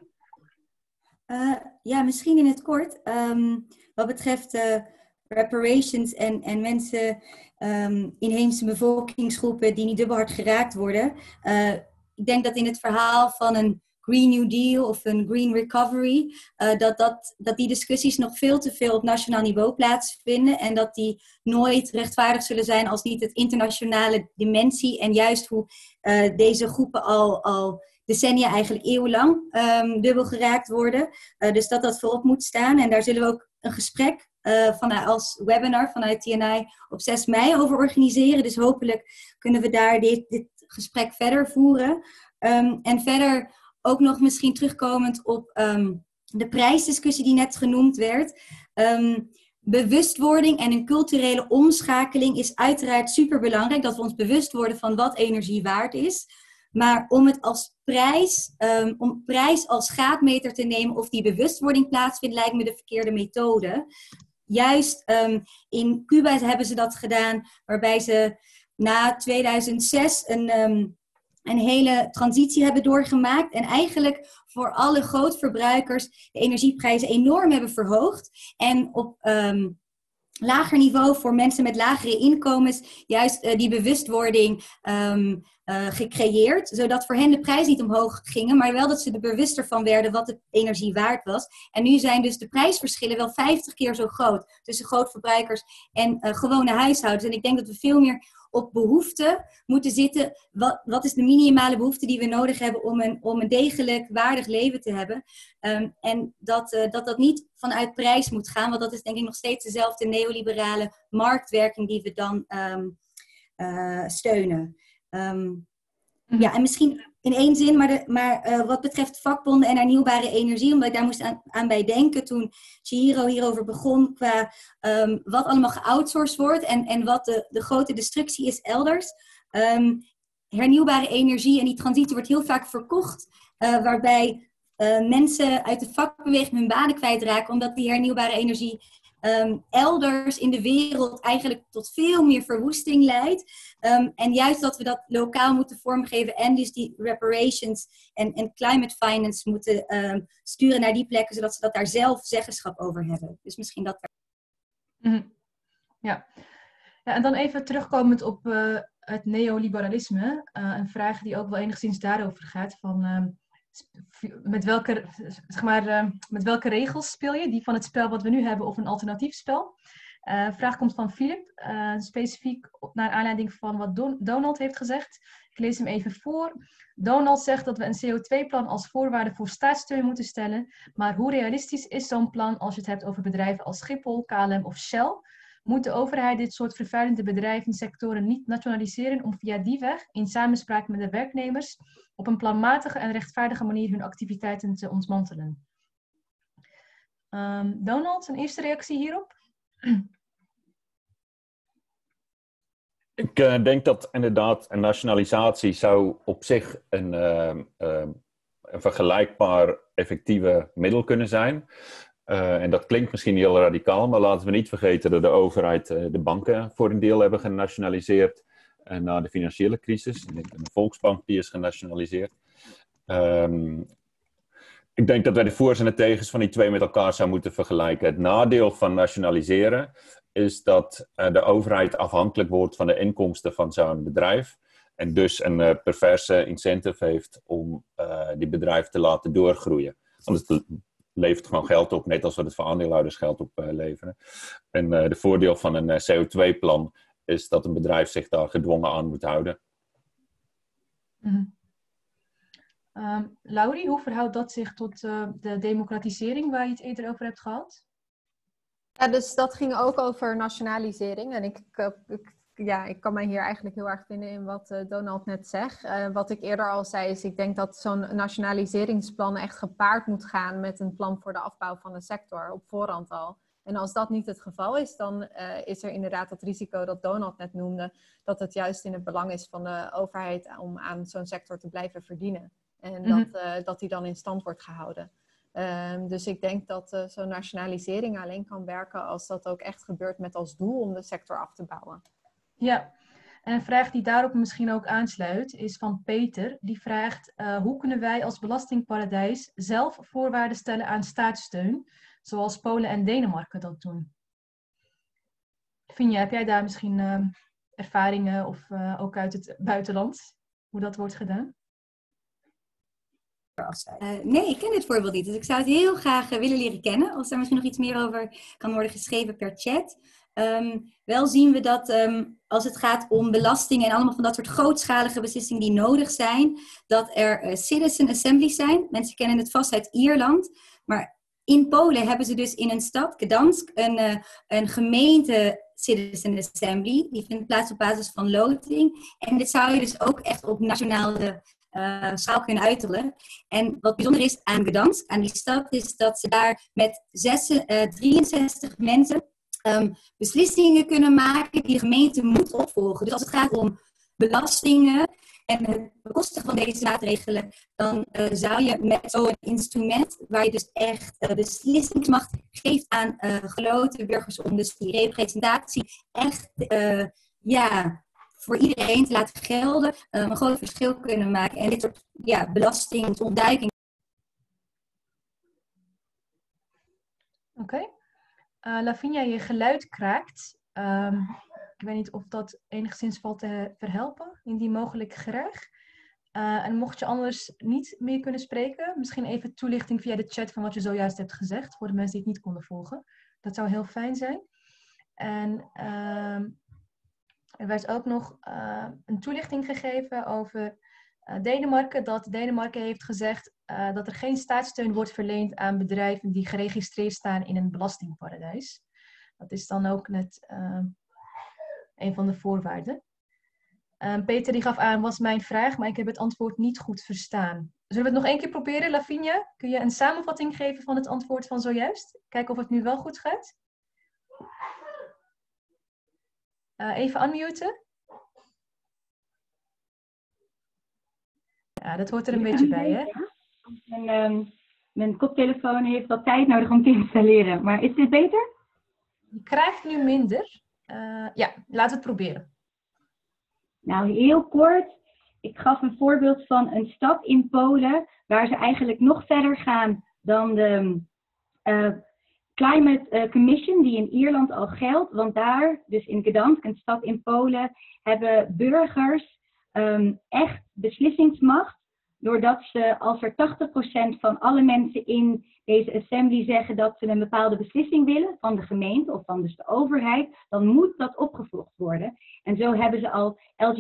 Ja, misschien in het kort. Wat betreft reparations en mensen, inheemse bevolkingsgroepen die niet dubbel hard geraakt worden. Ik denk dat in het verhaal van een Green New Deal of een Green Recovery, dat die discussies nog veel te veel op nationaal niveau plaatsvinden en dat die nooit rechtvaardig zullen zijn als niet het internationale dimensie en juist hoe deze groepen al decennia, eigenlijk eeuwenlang, dubbel geraakt worden. Dus dat voorop moet staan. En daar zullen we ook een gesprek als webinar vanuit TNI op 6 mei over organiseren. Dus hopelijk kunnen we daar dit gesprek verder voeren. En verder ook nog misschien terugkomend op de prijsdiscussie die net genoemd werd. Bewustwording en een culturele omschakeling is uiteraard superbelangrijk. Dat we ons bewust worden van wat energie waard is. Maar om het als om prijs als schaapmeter te nemen of die bewustwording plaatsvindt, lijkt me de verkeerde methode. Juist in Cuba hebben ze dat gedaan, waarbij ze na 2006 een hele transitie hebben doorgemaakt. En eigenlijk voor alle grootverbruikers de energieprijzen enorm hebben verhoogd. En op lager niveau voor mensen met lagere inkomens juist die bewustwording gecreëerd. Zodat voor hen de prijs niet omhoog gingen, maar wel dat ze er bewuster van werden wat de energie waard was. En nu zijn dus de prijsverschillen wel 50 keer zo groot tussen grootverbruikers en gewone huishoudens. En ik denk dat we veel meer op behoeften moeten zitten. Wat is de minimale behoefte die we nodig hebben om een degelijk, waardig leven te hebben? En dat niet vanuit prijs moet gaan, want dat is denk ik nog steeds dezelfde neoliberale marktwerking die we dan steunen. Ja, en misschien in één zin, maar wat betreft vakbonden en hernieuwbare energie, omdat ik daar moest aan bij denken toen Chihiro hierover begon, qua wat allemaal geoutsourced wordt en wat de grote destructie is elders. Hernieuwbare energie en die transitie wordt heel vaak verkocht, waarbij mensen uit de vakbeweging hun banen kwijtraken, omdat die hernieuwbare energie elders in de wereld eigenlijk tot veel meer verwoesting leidt. En juist dat we dat lokaal moeten vormgeven en dus die reparations en climate finance moeten sturen naar die plekken, zodat ze dat daar zelf zeggenschap over hebben. Dus misschien dat. Ja, en dan even terugkomend op het neoliberalisme. Een vraag die ook wel enigszins daarover gaat van met welke regels speel je? Die van het spel wat we nu hebben of een alternatief spel? Vraag komt van Philip, specifiek naar aanleiding van wat Donald heeft gezegd. Ik lees hem even voor. Donald zegt dat we een CO2-plan als voorwaarde voor staatssteun moeten stellen. Maar hoe realistisch is zo'n plan als je het hebt over bedrijven als Schiphol, KLM of Shell? Moet de overheid dit soort vervuilende bedrijvensectoren niet nationaliseren om via die weg, in samenspraak met de werknemers, op een planmatige en rechtvaardige manier hun activiteiten te ontmantelen? Donald, een eerste reactie hierop? Ik denk dat inderdaad een nationalisatie zou op zich een vergelijkbaar effectieve middel kunnen zijn. En dat klinkt misschien heel radicaal, maar laten we niet vergeten dat de overheid de banken voor een deel hebben genationaliseerd na de financiële crisis. Ik denk de Volksbank die is genationaliseerd. Ik denk dat wij de voor's en de tegens van die twee met elkaar zouden moeten vergelijken. Het nadeel van nationaliseren is dat de overheid afhankelijk wordt van de inkomsten van zo'n bedrijf. En dus een perverse incentive heeft om die bedrijf te laten doorgroeien. Want het levert gewoon geld op, net als we het voor aandeelhouders geld opleveren. En de voordeel van een CO2-plan is dat een bedrijf zich daar gedwongen aan moet houden. Laurie, hoe verhoudt dat zich tot de democratisering waar je het eerder over hebt gehad? Ja, dus dat ging ook over nationalisering. En ik kan mij hier eigenlijk heel erg vinden in wat Donald net zegt. Wat ik eerder al zei is, ik denk dat zo'n nationaliseringsplan echt gepaard moet gaan met een plan voor de afbouw van de sector op voorhand al. En als dat niet het geval is, dan is er inderdaad dat risico dat Donald net noemde, dat het juist in het belang is van de overheid om aan zo'n sector te blijven verdienen. En dat die dan in stand wordt gehouden. Dus ik denk dat zo'n nationalisering alleen kan werken als dat ook echt gebeurt met als doel om de sector af te bouwen. Ja, en een vraag die daarop misschien ook aansluit is van Peter. Die vraagt, hoe kunnen wij als belastingparadijs zelf voorwaarden stellen aan staatssteun, zoals Polen en Denemarken dat doen? Finja, heb jij daar misschien ervaringen of ook uit het buitenland, hoe dat wordt gedaan? afsluiten. Nee, ik ken dit voorbeeld niet. Dus ik zou het heel graag willen leren kennen. Als er misschien nog iets meer over kan worden geschreven per chat. Wel zien we dat als het gaat om belastingen en allemaal van dat soort grootschalige beslissingen die nodig zijn, dat er citizen assemblies zijn. Mensen kennen het vast uit Ierland. Maar in Polen hebben ze dus in een stad, Gdansk, een gemeente citizen assembly. Die vindt plaats op basis van loting. En dit zou je dus ook echt op nationale schaal kunnen uithullen. En wat bijzonder is aan Gdansk, aan die stad, is dat ze daar met 63 mensen beslissingen kunnen maken die de gemeente moet opvolgen. Dus als het gaat om belastingen en het bekostigen van deze maatregelen, dan zou je met zo'n instrument, waar je dus echt beslissingsmacht geeft aan geloten burgers, om dus die representatie echt voor iedereen te laten gelden, een groot verschil kunnen maken en dit soort belastingontduiking. Oké. Lavinia, je geluid kraakt. Ik weet niet of dat enigszins valt te verhelpen. Indien mogelijk graag. En mocht je anders niet meer kunnen spreken, misschien even toelichting via de chat van wat je zojuist hebt gezegd, voor de mensen die het niet konden volgen. Dat zou heel fijn zijn. En er werd ook nog een toelichting gegeven over Denemarken. Dat Denemarken heeft gezegd dat er geen staatssteun wordt verleend aan bedrijven die geregistreerd staan in een belastingparadijs. Dat is dan ook net een van de voorwaarden. Peter die gaf aan, was mijn vraag, maar ik heb het antwoord niet goed verstaan. Zullen we het nog één keer proberen, Lavinia? Kun je een samenvatting geven van het antwoord van zojuist? Kijken of het nu wel goed gaat. Even unmuten. Ja, dat hoort er een beetje bij, hè? Mijn koptelefoon heeft wat tijd nodig om te installeren. Maar is dit beter? Je krijgt nu minder. Ja, laten we het proberen. Nou, heel kort. Ik gaf een voorbeeld van een stad in Polen, waar ze eigenlijk nog verder gaan dan de Climate Commission, die in Ierland al geldt. Want daar, dus in Gdansk, een stad in Polen, hebben burgers echt beslissingsmacht. Doordat ze, als er 80% van alle mensen in deze assembly zeggen dat ze een bepaalde beslissing willen van de gemeente of van dus de overheid, dan moet dat opgevolgd worden. En zo hebben ze al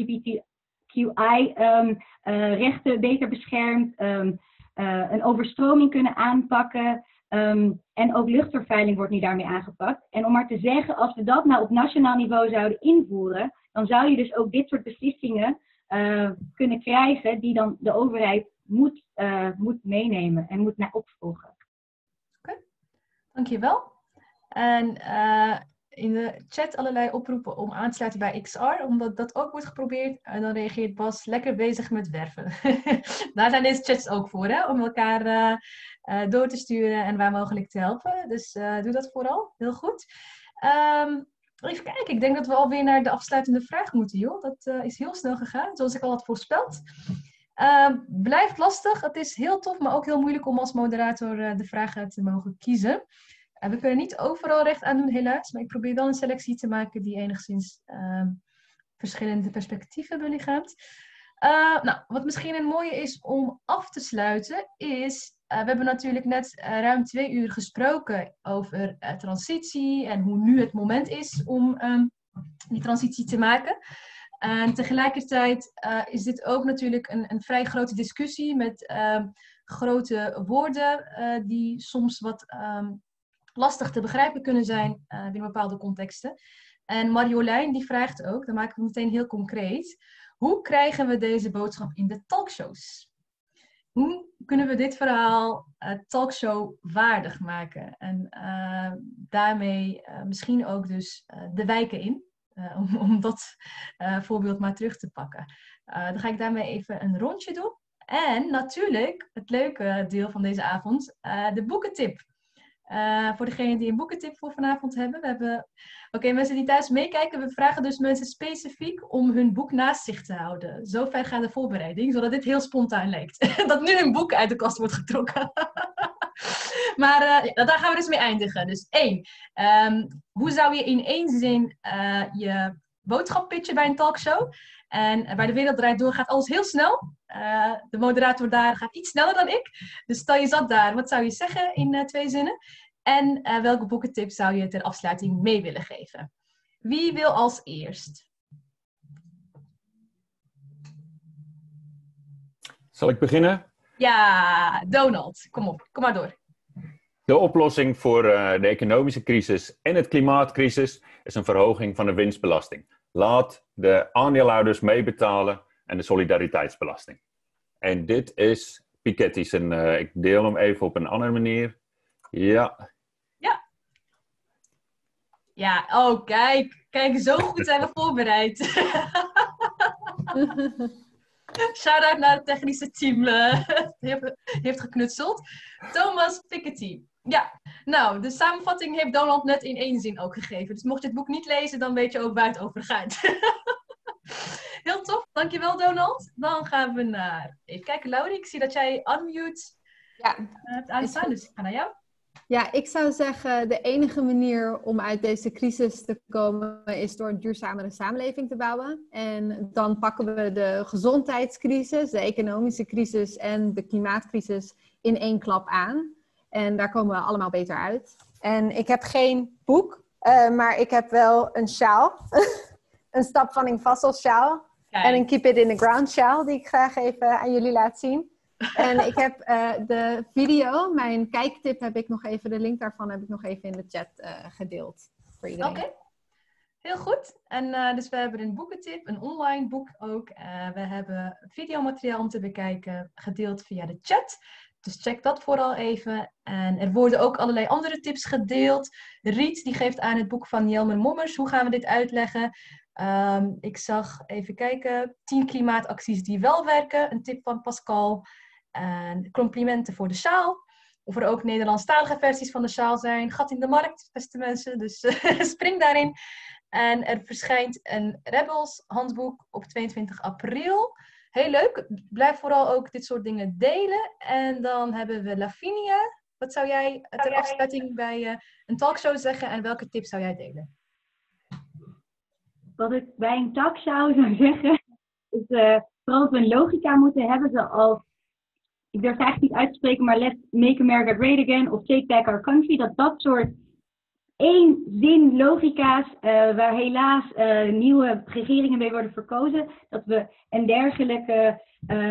LGBTQI-rechten beter beschermd, een overstroming kunnen aanpakken en ook luchtvervuiling wordt nu daarmee aangepakt. En om maar te zeggen, als we dat nou op nationaal niveau zouden invoeren, dan zou je dus ook dit soort beslissingen kunnen krijgen die dan de overheid moet meenemen en moet naar opvolgen. Oké, dankjewel. En in de chat allerlei oproepen om aan te sluiten bij XR, omdat dat ook wordt geprobeerd. En dan reageert Bas lekker bezig met werven. Daar zijn deze chats ook voor, hè? Om elkaar door te sturen en waar mogelijk te helpen. Dus doe dat vooral. Heel goed. Even kijken, ik denk dat we alweer naar de afsluitende vraag moeten, joh. Dat is heel snel gegaan, zoals ik al had voorspeld. Blijft lastig, het is heel tof, maar ook heel moeilijk om als moderator de vragen te mogen kiezen. We kunnen niet overal recht aan doen, helaas, maar ik probeer wel een selectie te maken die enigszins verschillende perspectieven belichaamt. Nou, wat misschien een mooie is om af te sluiten, is... we hebben natuurlijk net ruim 2 uur gesproken over transitie en hoe nu het moment is om die transitie te maken. En tegelijkertijd is dit ook natuurlijk een vrij grote discussie met grote woorden die soms wat lastig te begrijpen kunnen zijn binnen bepaalde contexten. En Marjolein die vraagt ook, dan maken we het meteen heel concreet, hoe krijgen we deze boodschap in de talkshows? Hoe kunnen we dit verhaal talkshow waardig maken? En daarmee misschien ook dus de wijken in. Om dat voorbeeld maar terug te pakken. Dan ga ik daarmee even een rondje doen. En natuurlijk, het leuke deel van deze avond, de boekentip. Voor degenen die een boekentip voor vanavond hebben. We hebben... Oké, mensen die thuis meekijken, we vragen dus mensen specifiek om hun boek naast zich te houden. Zo ver gaat de voorbereiding, zodat dit heel spontaan lijkt. Dat nu een boek uit de kast wordt getrokken. Maar daar gaan we dus mee eindigen. Dus 1. Hoe zou je in 1 zin je boodschap pitchen bij een talkshow? En bij De Wereld Draait Door gaat alles heel snel. De moderator daar gaat iets sneller dan ik. Dus stel je zat daar, wat zou je zeggen in 2 zinnen? En welke boekentip zou je ter afsluiting mee willen geven? Wie wil als eerst? Zal ik beginnen? Ja, Donald. Kom op, kom maar door. De oplossing voor de economische crisis en het klimaatcrisis is een verhoging van de winstbelasting. Laat de aandeelhouders meebetalen en de solidariteitsbelasting. En dit is Piketty's. Ik deel hem even op een andere manier. Ja. Ja, oh kijk. Kijk, zo goed zijn we voorbereid. Shout-out naar het technische team. Die heeft geknutseld. Thomas Piketty. Ja, nou, de samenvatting heeft Donald net in 1 zin ook gegeven. Dus mocht je het boek niet lezen, dan weet je ook waar het over gaat. Heel tof, dankjewel Donald. Dan gaan we naar... Even kijken, Laurie, ik zie dat jij unmute hebt aanstaan, dus ik ga naar jou. Ja, ik zou zeggen, de enige manier om uit deze crisis te komen is door een duurzamere samenleving te bouwen. En dan pakken we de gezondheidscrisis, de economische crisis en de klimaatcrisis in 1 klap aan. En daar komen we allemaal beter uit. En ik heb geen boek, maar ik heb wel een sjaal. Een Stap-Vanning Vassel sjaal. Kijk. En een Keep It in the Ground sjaal, die ik graag even aan jullie laat zien. En ik heb de video, mijn kijktip heb ik nog even, de link daarvan heb ik nog even in de chat gedeeld voor iedereen. Oké, heel goed. En dus we hebben een boekentip, een online boek ook. We hebben videomateriaal om te bekijken, gedeeld via de chat. Dus check dat vooral even. En er worden ook allerlei andere tips gedeeld. Riet die geeft aan het boek van Jelmer Mommers. Hoe gaan we dit uitleggen? Ik zag, even kijken, 10 klimaatacties die wel werken. Een tip van Pascal. En complimenten voor de sjaal. Of er ook Nederlandstalige versies van de sjaal zijn. Gat in de markt, beste mensen. Dus spring daarin. En er verschijnt een Rebels handboek op 22 april. Heel leuk. Blijf vooral ook dit soort dingen delen. En dan hebben we Lavinia. Wat zou jij ter afsluiting bij een talkshow zeggen? En welke tips zou jij delen? Wat ik bij een talkshow zou zeggen, is vooral dat we een logica moeten hebben zoals, ik durf het eigenlijk niet uit te spreken, maar Let's Make America Great Again of Take Back Our Country. Dat soort 1 zin logica's, waar helaas nieuwe regeringen mee worden verkozen, dat we een dergelijke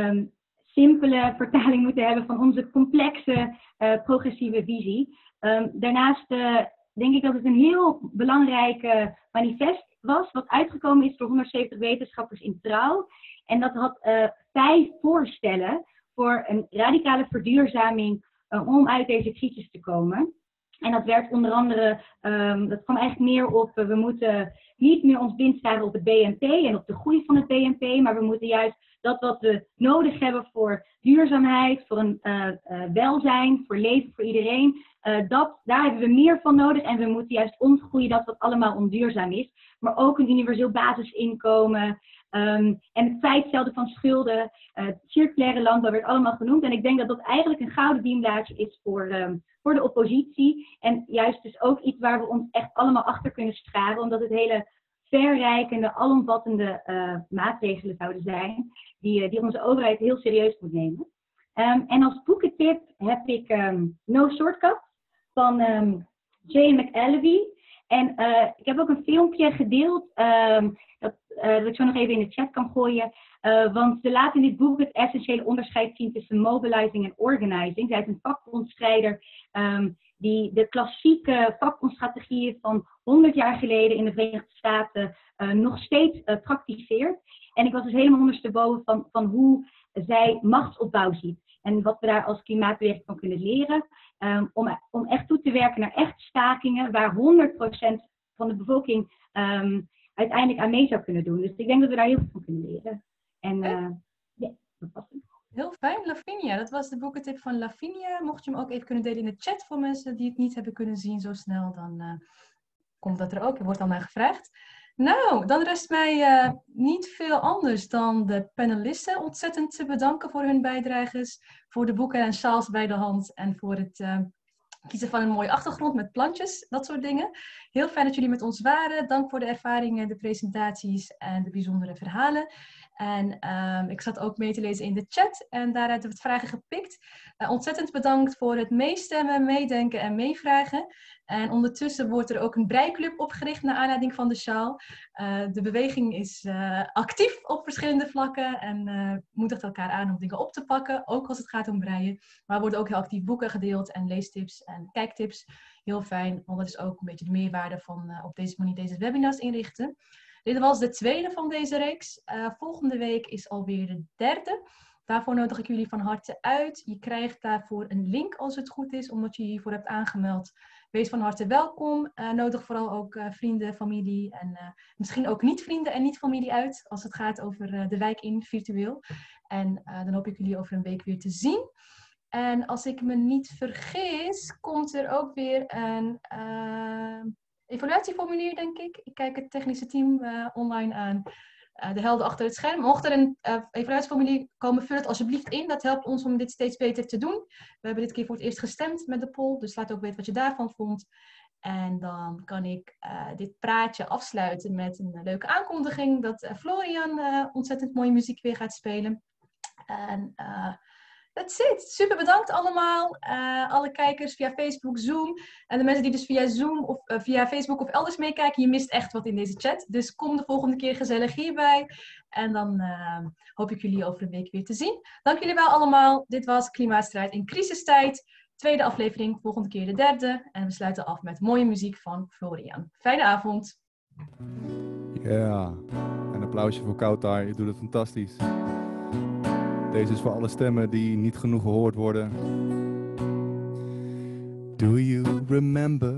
simpele vertaling moeten hebben van onze complexe progressieve visie. Daarnaast denk ik dat het een heel belangrijk manifest was, wat uitgekomen is door 170 wetenschappers in Trouw. En dat had 5 voorstellen voor een radicale verduurzaming om uit deze crisis te komen. En dat werd onder andere, dat kwam eigenlijk neer op, we moeten niet meer ons blind staren op het BNP en op de groei van het BNP, maar we moeten juist dat wat we nodig hebben voor duurzaamheid, voor een welzijn, voor leven voor iedereen, daar hebben we meer van nodig en we moeten juist ontgroeien dat wat allemaal onduurzaam is. Maar ook een universeel basisinkomen en het feitstelde van schulden, circulaire landbouw werd allemaal genoemd. En ik denk dat dat eigenlijk een gouden dienblaadje is voor de oppositie. En juist dus ook iets waar we ons echt allemaal achter kunnen scharen, omdat het hele verrijkende, alomvattende maatregelen zouden zijn die onze overheid heel serieus moet nemen. En als boekentip heb ik No Shortcut van Jane McAlevey. En ik heb ook een filmpje gedeeld dat ik zo nog even in de chat kan gooien. Want ze laten in dit boek het essentiële onderscheid zien tussen mobilizing en organizing. Zij is een vakbondstrijder die de klassieke vakbondstrategieën van 100 jaar geleden in de Verenigde Staten nog steeds praktiseert. En ik was dus helemaal ondersteboven van hoe zij machtsopbouw ziet. En wat we daar als klimaatbeweging van kunnen leren. Om echt toe te werken naar echt stakingen waar 100% van de bevolking uiteindelijk aan mee zou kunnen doen. Dus ik denk dat we daar heel veel van kunnen leren. En ja, dat was het. Heel fijn, Lavinia. Dat was de boekentip van Lavinia. Mocht je hem ook even kunnen delen in de chat voor mensen die het niet hebben kunnen zien zo snel, dan komt dat er ook. Er wordt dan naar gevraagd. Nou, dan rest mij niet veel anders dan de panelisten ontzettend te bedanken voor hun bijdrages, voor de boeken en sjaals bij de hand en voor het Kiezen van een mooie achtergrond met plantjes, dat soort dingen. Heel fijn dat jullie met ons waren. Dank voor de ervaringen, de presentaties en de bijzondere verhalen. En ik zat ook mee te lezen in de chat en daaruit hebben we het vragen gepikt. Ontzettend bedankt voor het meestemmen, meedenken en meevragen. En ondertussen wordt er ook een breiklub opgericht naar aanleiding van de sjaal. De beweging is actief op verschillende vlakken en moedigt elkaar aan om dingen op te pakken, ook als het gaat om breien. Maar er worden ook heel actief boeken gedeeld en leestips en kijktips. Heel fijn, want dat is ook een beetje de meerwaarde van op deze manier deze webinars inrichten. Dit was de tweede van deze reeks. Volgende week is alweer de derde. Daarvoor nodig ik jullie van harte uit. Je krijgt daarvoor een link als het goed is, omdat je je hiervoor hebt aangemeld. Wees van harte welkom. Nodig vooral ook vrienden, familie en misschien ook niet-vrienden en niet-familie uit, als het gaat over de wijk in virtueel. En dan hoop ik jullie over een week weer te zien. En als ik me niet vergis, komt er ook weer een evaluatieformulier, denk ik. Ik kijk het technische team online aan. De helden achter het scherm. Mocht er een evaluatieformulier komen, vul het alsjeblieft in. Dat helpt ons om dit steeds beter te doen. We hebben dit keer voor het eerst gestemd met de poll. Dus laat ook weten wat je daarvan vond. En dan kan ik dit praatje afsluiten met een leuke aankondiging. Dat Florian ontzettend mooie muziek weer gaat spelen. En that's it. Super bedankt allemaal. Alle kijkers via Facebook, Zoom. En de mensen die dus via Zoom of via Facebook of elders meekijken. Je mist echt wat in deze chat. Dus kom de volgende keer gezellig hierbij. En dan hoop ik jullie over een week weer te zien. Dank jullie wel allemaal. Dit was Klimaatstrijd in crisistijd. Tweede aflevering, volgende keer de derde. En we sluiten af met mooie muziek van Florian. Fijne avond. Ja, een applausje voor Kautar. Je doet het fantastisch. Deze is voor alle stemmen die niet genoeg gehoord worden. Do you remember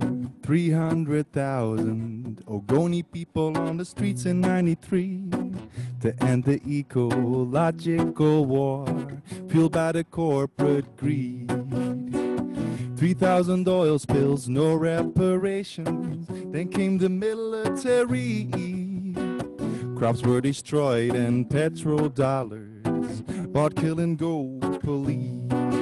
300,000 Ogoni people on the streets in 93 to end the ecological war fueled by the corporate greed? 3,000 oil spills, no reparations. Then came the military. Crops were destroyed and petrodollars bought killing gold police.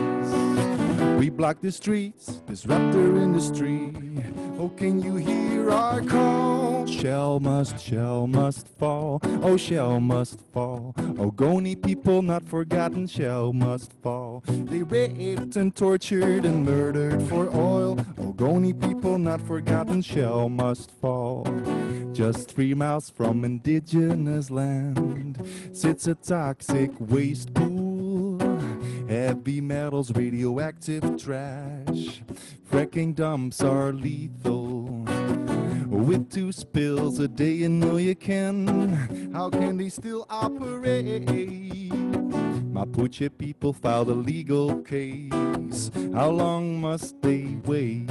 We block the streets, disrupt their industry. Oh, can you hear our call? Shell must fall. Oh, Shell must fall. Ogoni people not forgotten, Shell must fall. They raped and tortured and murdered for oil. Ogoni people not forgotten, Shell must fall. Just 3 miles from indigenous land sits a toxic waste pool. Heavy metals, radioactive trash. Fracking dumps are lethal. With 2 spills a day, you know you can. How can they still operate? Mapuche people filed a legal case. How long must they wait?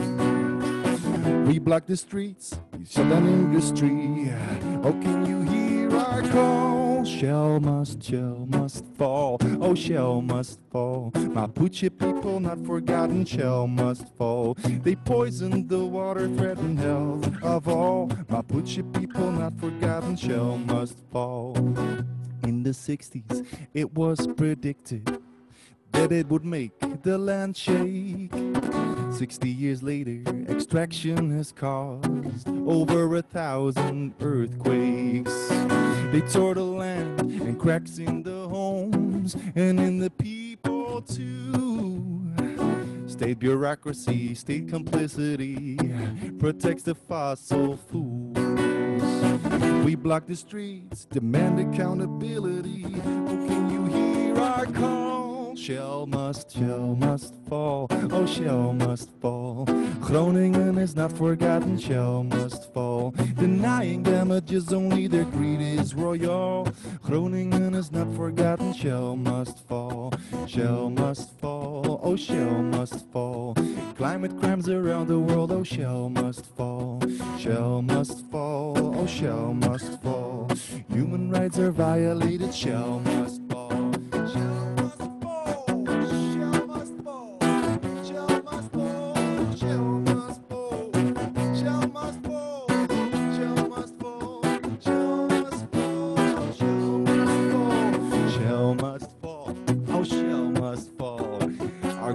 We block the streets, we shut down industry. Oh, can you hear our call? Shell must fall. Oh, Shell must fall. Mapuche people not forgotten, Shell must fall. They poisoned the water, threatened health of all. Mapuche people not forgotten, Shell must fall. In the 60s, it was predicted that it would make the land shake. 60 years later, extraction has caused over 1,000 earthquakes. They tore the land and cracks in the homes and in the people too. State bureaucracy, state complicity protects the fossil fuels. We block the streets, demand accountability. Oh, can you hear our call? Shell must fall. Oh, Shell must fall. Groningen is not forgotten, Shell must fall. Denying damages, only their greed is royal. Groningen is not forgotten, Shell must fall. Shell must fall. Oh, Shell must fall. Climate crimes around the world, oh, Shell must fall. Shell must fall. Oh, Shell must fall. Human rights are violated, Shell must fall.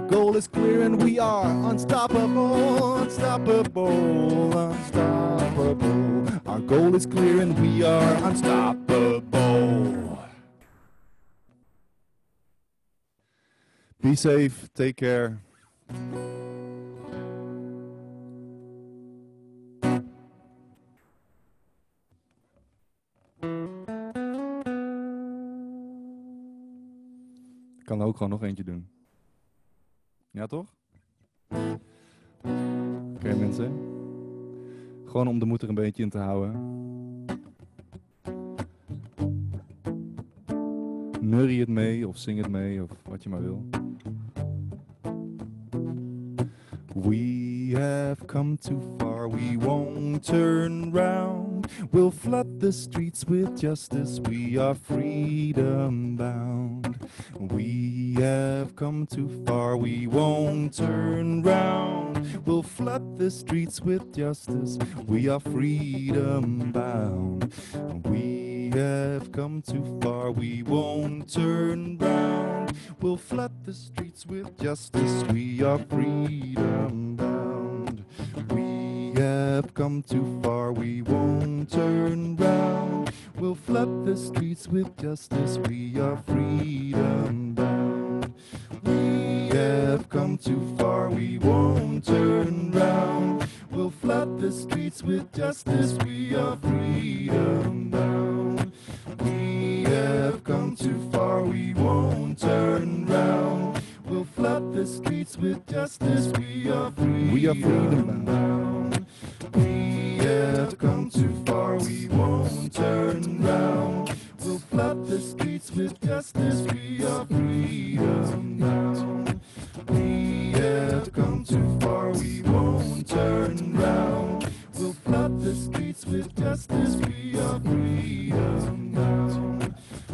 goal is clear and we are unstoppable, unstoppable, unstoppable. Our goal is clear and we are unstoppable. Be safe, take care. Ik kan er ook gewoon nog eentje doen. Ja, toch? Oké, mensen. Gewoon om de moed er een beetje in te houden. Neurie het mee of zing het mee of wat je maar wil. We have come too far, we won't turn round. We'll flood the streets with justice, we are freedom bound. We have come too far, we won't turn round. We'll flood the streets with justice, we are freedom bound. We have come too far, we won't turn round. We'll flood the streets with justice, we are freedom bound. We have come too far, we won't turn round. We'll flood the streets with justice, we are freedom bound. We have come too far, we won't turn round. We'll flood the streets with justice, we are freedom bound. We have come too far, we won't turn round. We'll flood the streets with justice, we are freedom bound. We have come too far, we won't turn round. We'll flood the streets with justice, we are freedom bound. We have come too far, we won't turn round. We'll flood the streets with justice, we are freedom bound.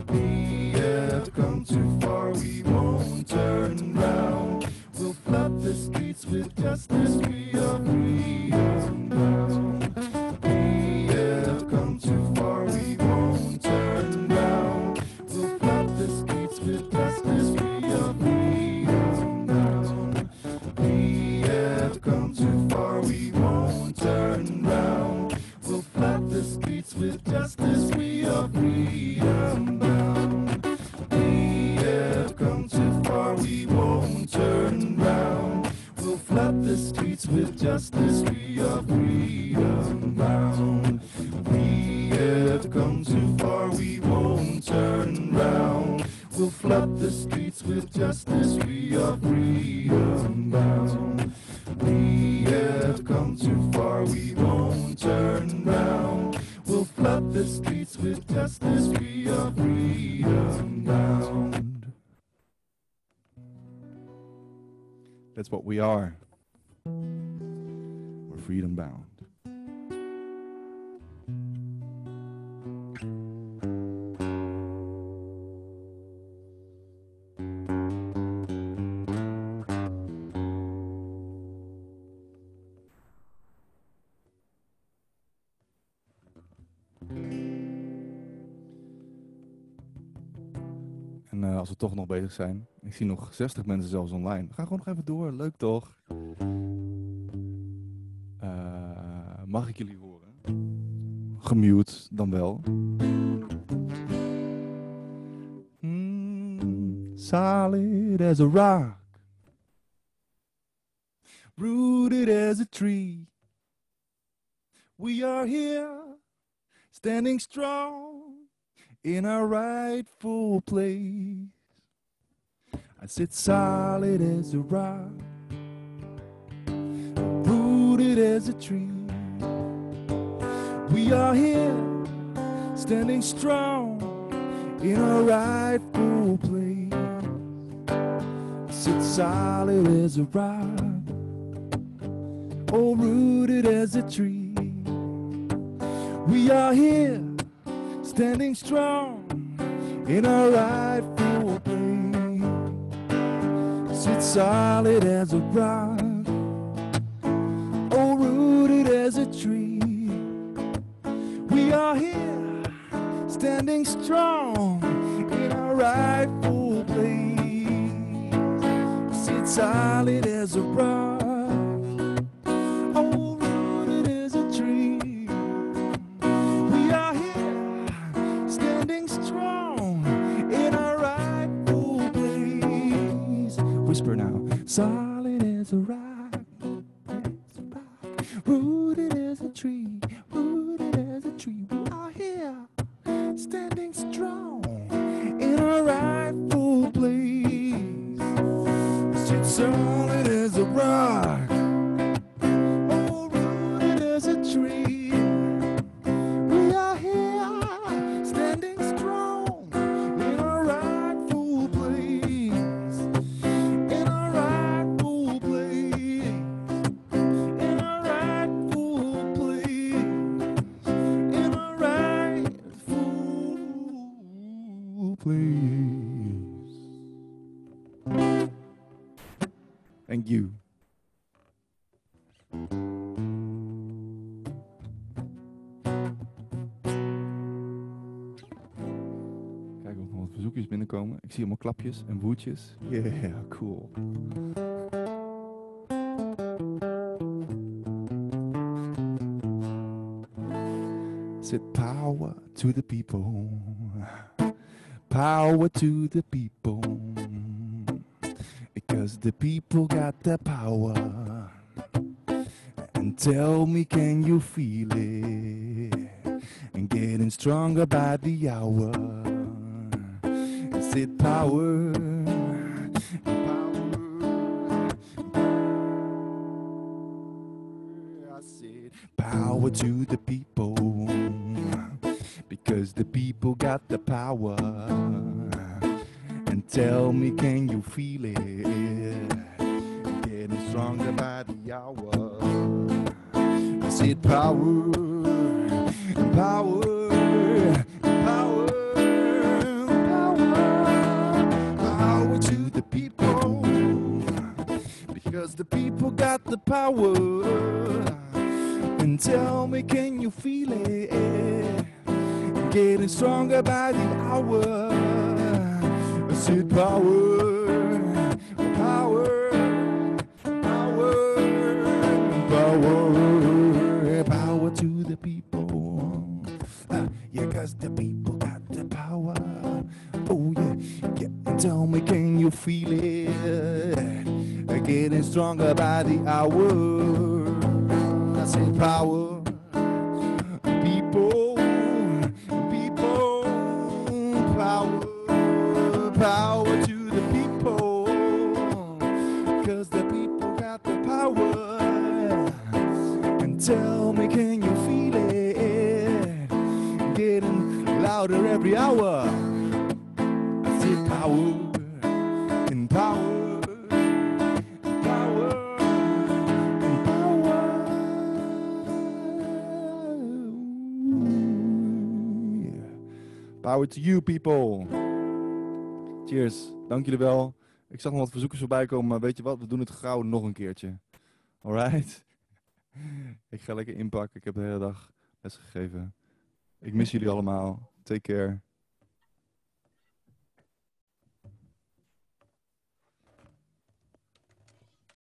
We have come too far, we won't turn round. We'll flood the streets with justice, we are freedom bound. We have come too far, we won't turn round. We'll flood the streets with justice, we are freedom bound. We have come too far, we won't turn round. We'll flood the streets with justice, we are freedom bound. We have come too far, we won't turn round. We'll flood the streets with justice, we are freedom bound. We have come too far, we won't turn round. We'll flood the streets with justice, we are freedom bound. We have come too far, we won't turn round. We'll flood the streets with justice, we are freedom bound. That's what we are. We're freedom bound. En als we toch nog bezig zijn, ik zie nog 60 mensen zelfs online. We gaan gewoon nog even door, leuk toch? Mag ik jullie horen? Gemute dan wel. Solid as a rock, rooted as a tree. We are here, standing strong in our rightful place. I sit solid as a rock, rooted as a tree. We are here, standing strong in our rightful place. I sit solid as a rock, oh, rooted as a tree. We are here, standing strong in our rightful place. Sit solid as a rock, oh, rooted as a tree. We are here, standing strong in our rightful place. Sit solid as a rock. Oh, rooted as a tree. We are here, standing strong in our rightful place. Whisper now. Solid as a rock, rooted as a tree, rooted as a tree. We are here, standing strong in our rightful place. Sit solid as a rock, oh, rooted as a tree. We are here, standing strong in our rightful place. In our rightful place. In our rightful place. In our rightful place. Thank you. Kijk of nog wat verzoekjes binnenkomen. Ik zie allemaal klapjes en woedjes. Yeah, cool. Said power to the people. Power to the people. Because the people got the power. And tell me, can you feel it? And getting stronger by the hour. I said power. I said power to the people. Because the people got the power. And tell me, can you feel it? Getting stronger by the hour. I said power, power, power, power, power to the people. Because the people got the power. And tell me, can you feel it? Getting stronger by the hour. I said power, power, power, power, power to the people. Yeah, 'cause the people got the power. Oh yeah, yeah. And tell me, can you feel it? Getting stronger by the hour. I said power, people, people, power. Power to the people, 'cause the people got the power. And tell me, can you feel it? Getting louder every hour. I said power and power, power and power. Power to you, people. Cheers, dank jullie wel. Ik zag nog wat verzoekers voorbij komen, maar weet je wat? We doen het gauw nog een keertje. Alright? Ik ga lekker inpakken. Ik heb de hele dag les gegeven. Ik mis jullie allemaal. Take care.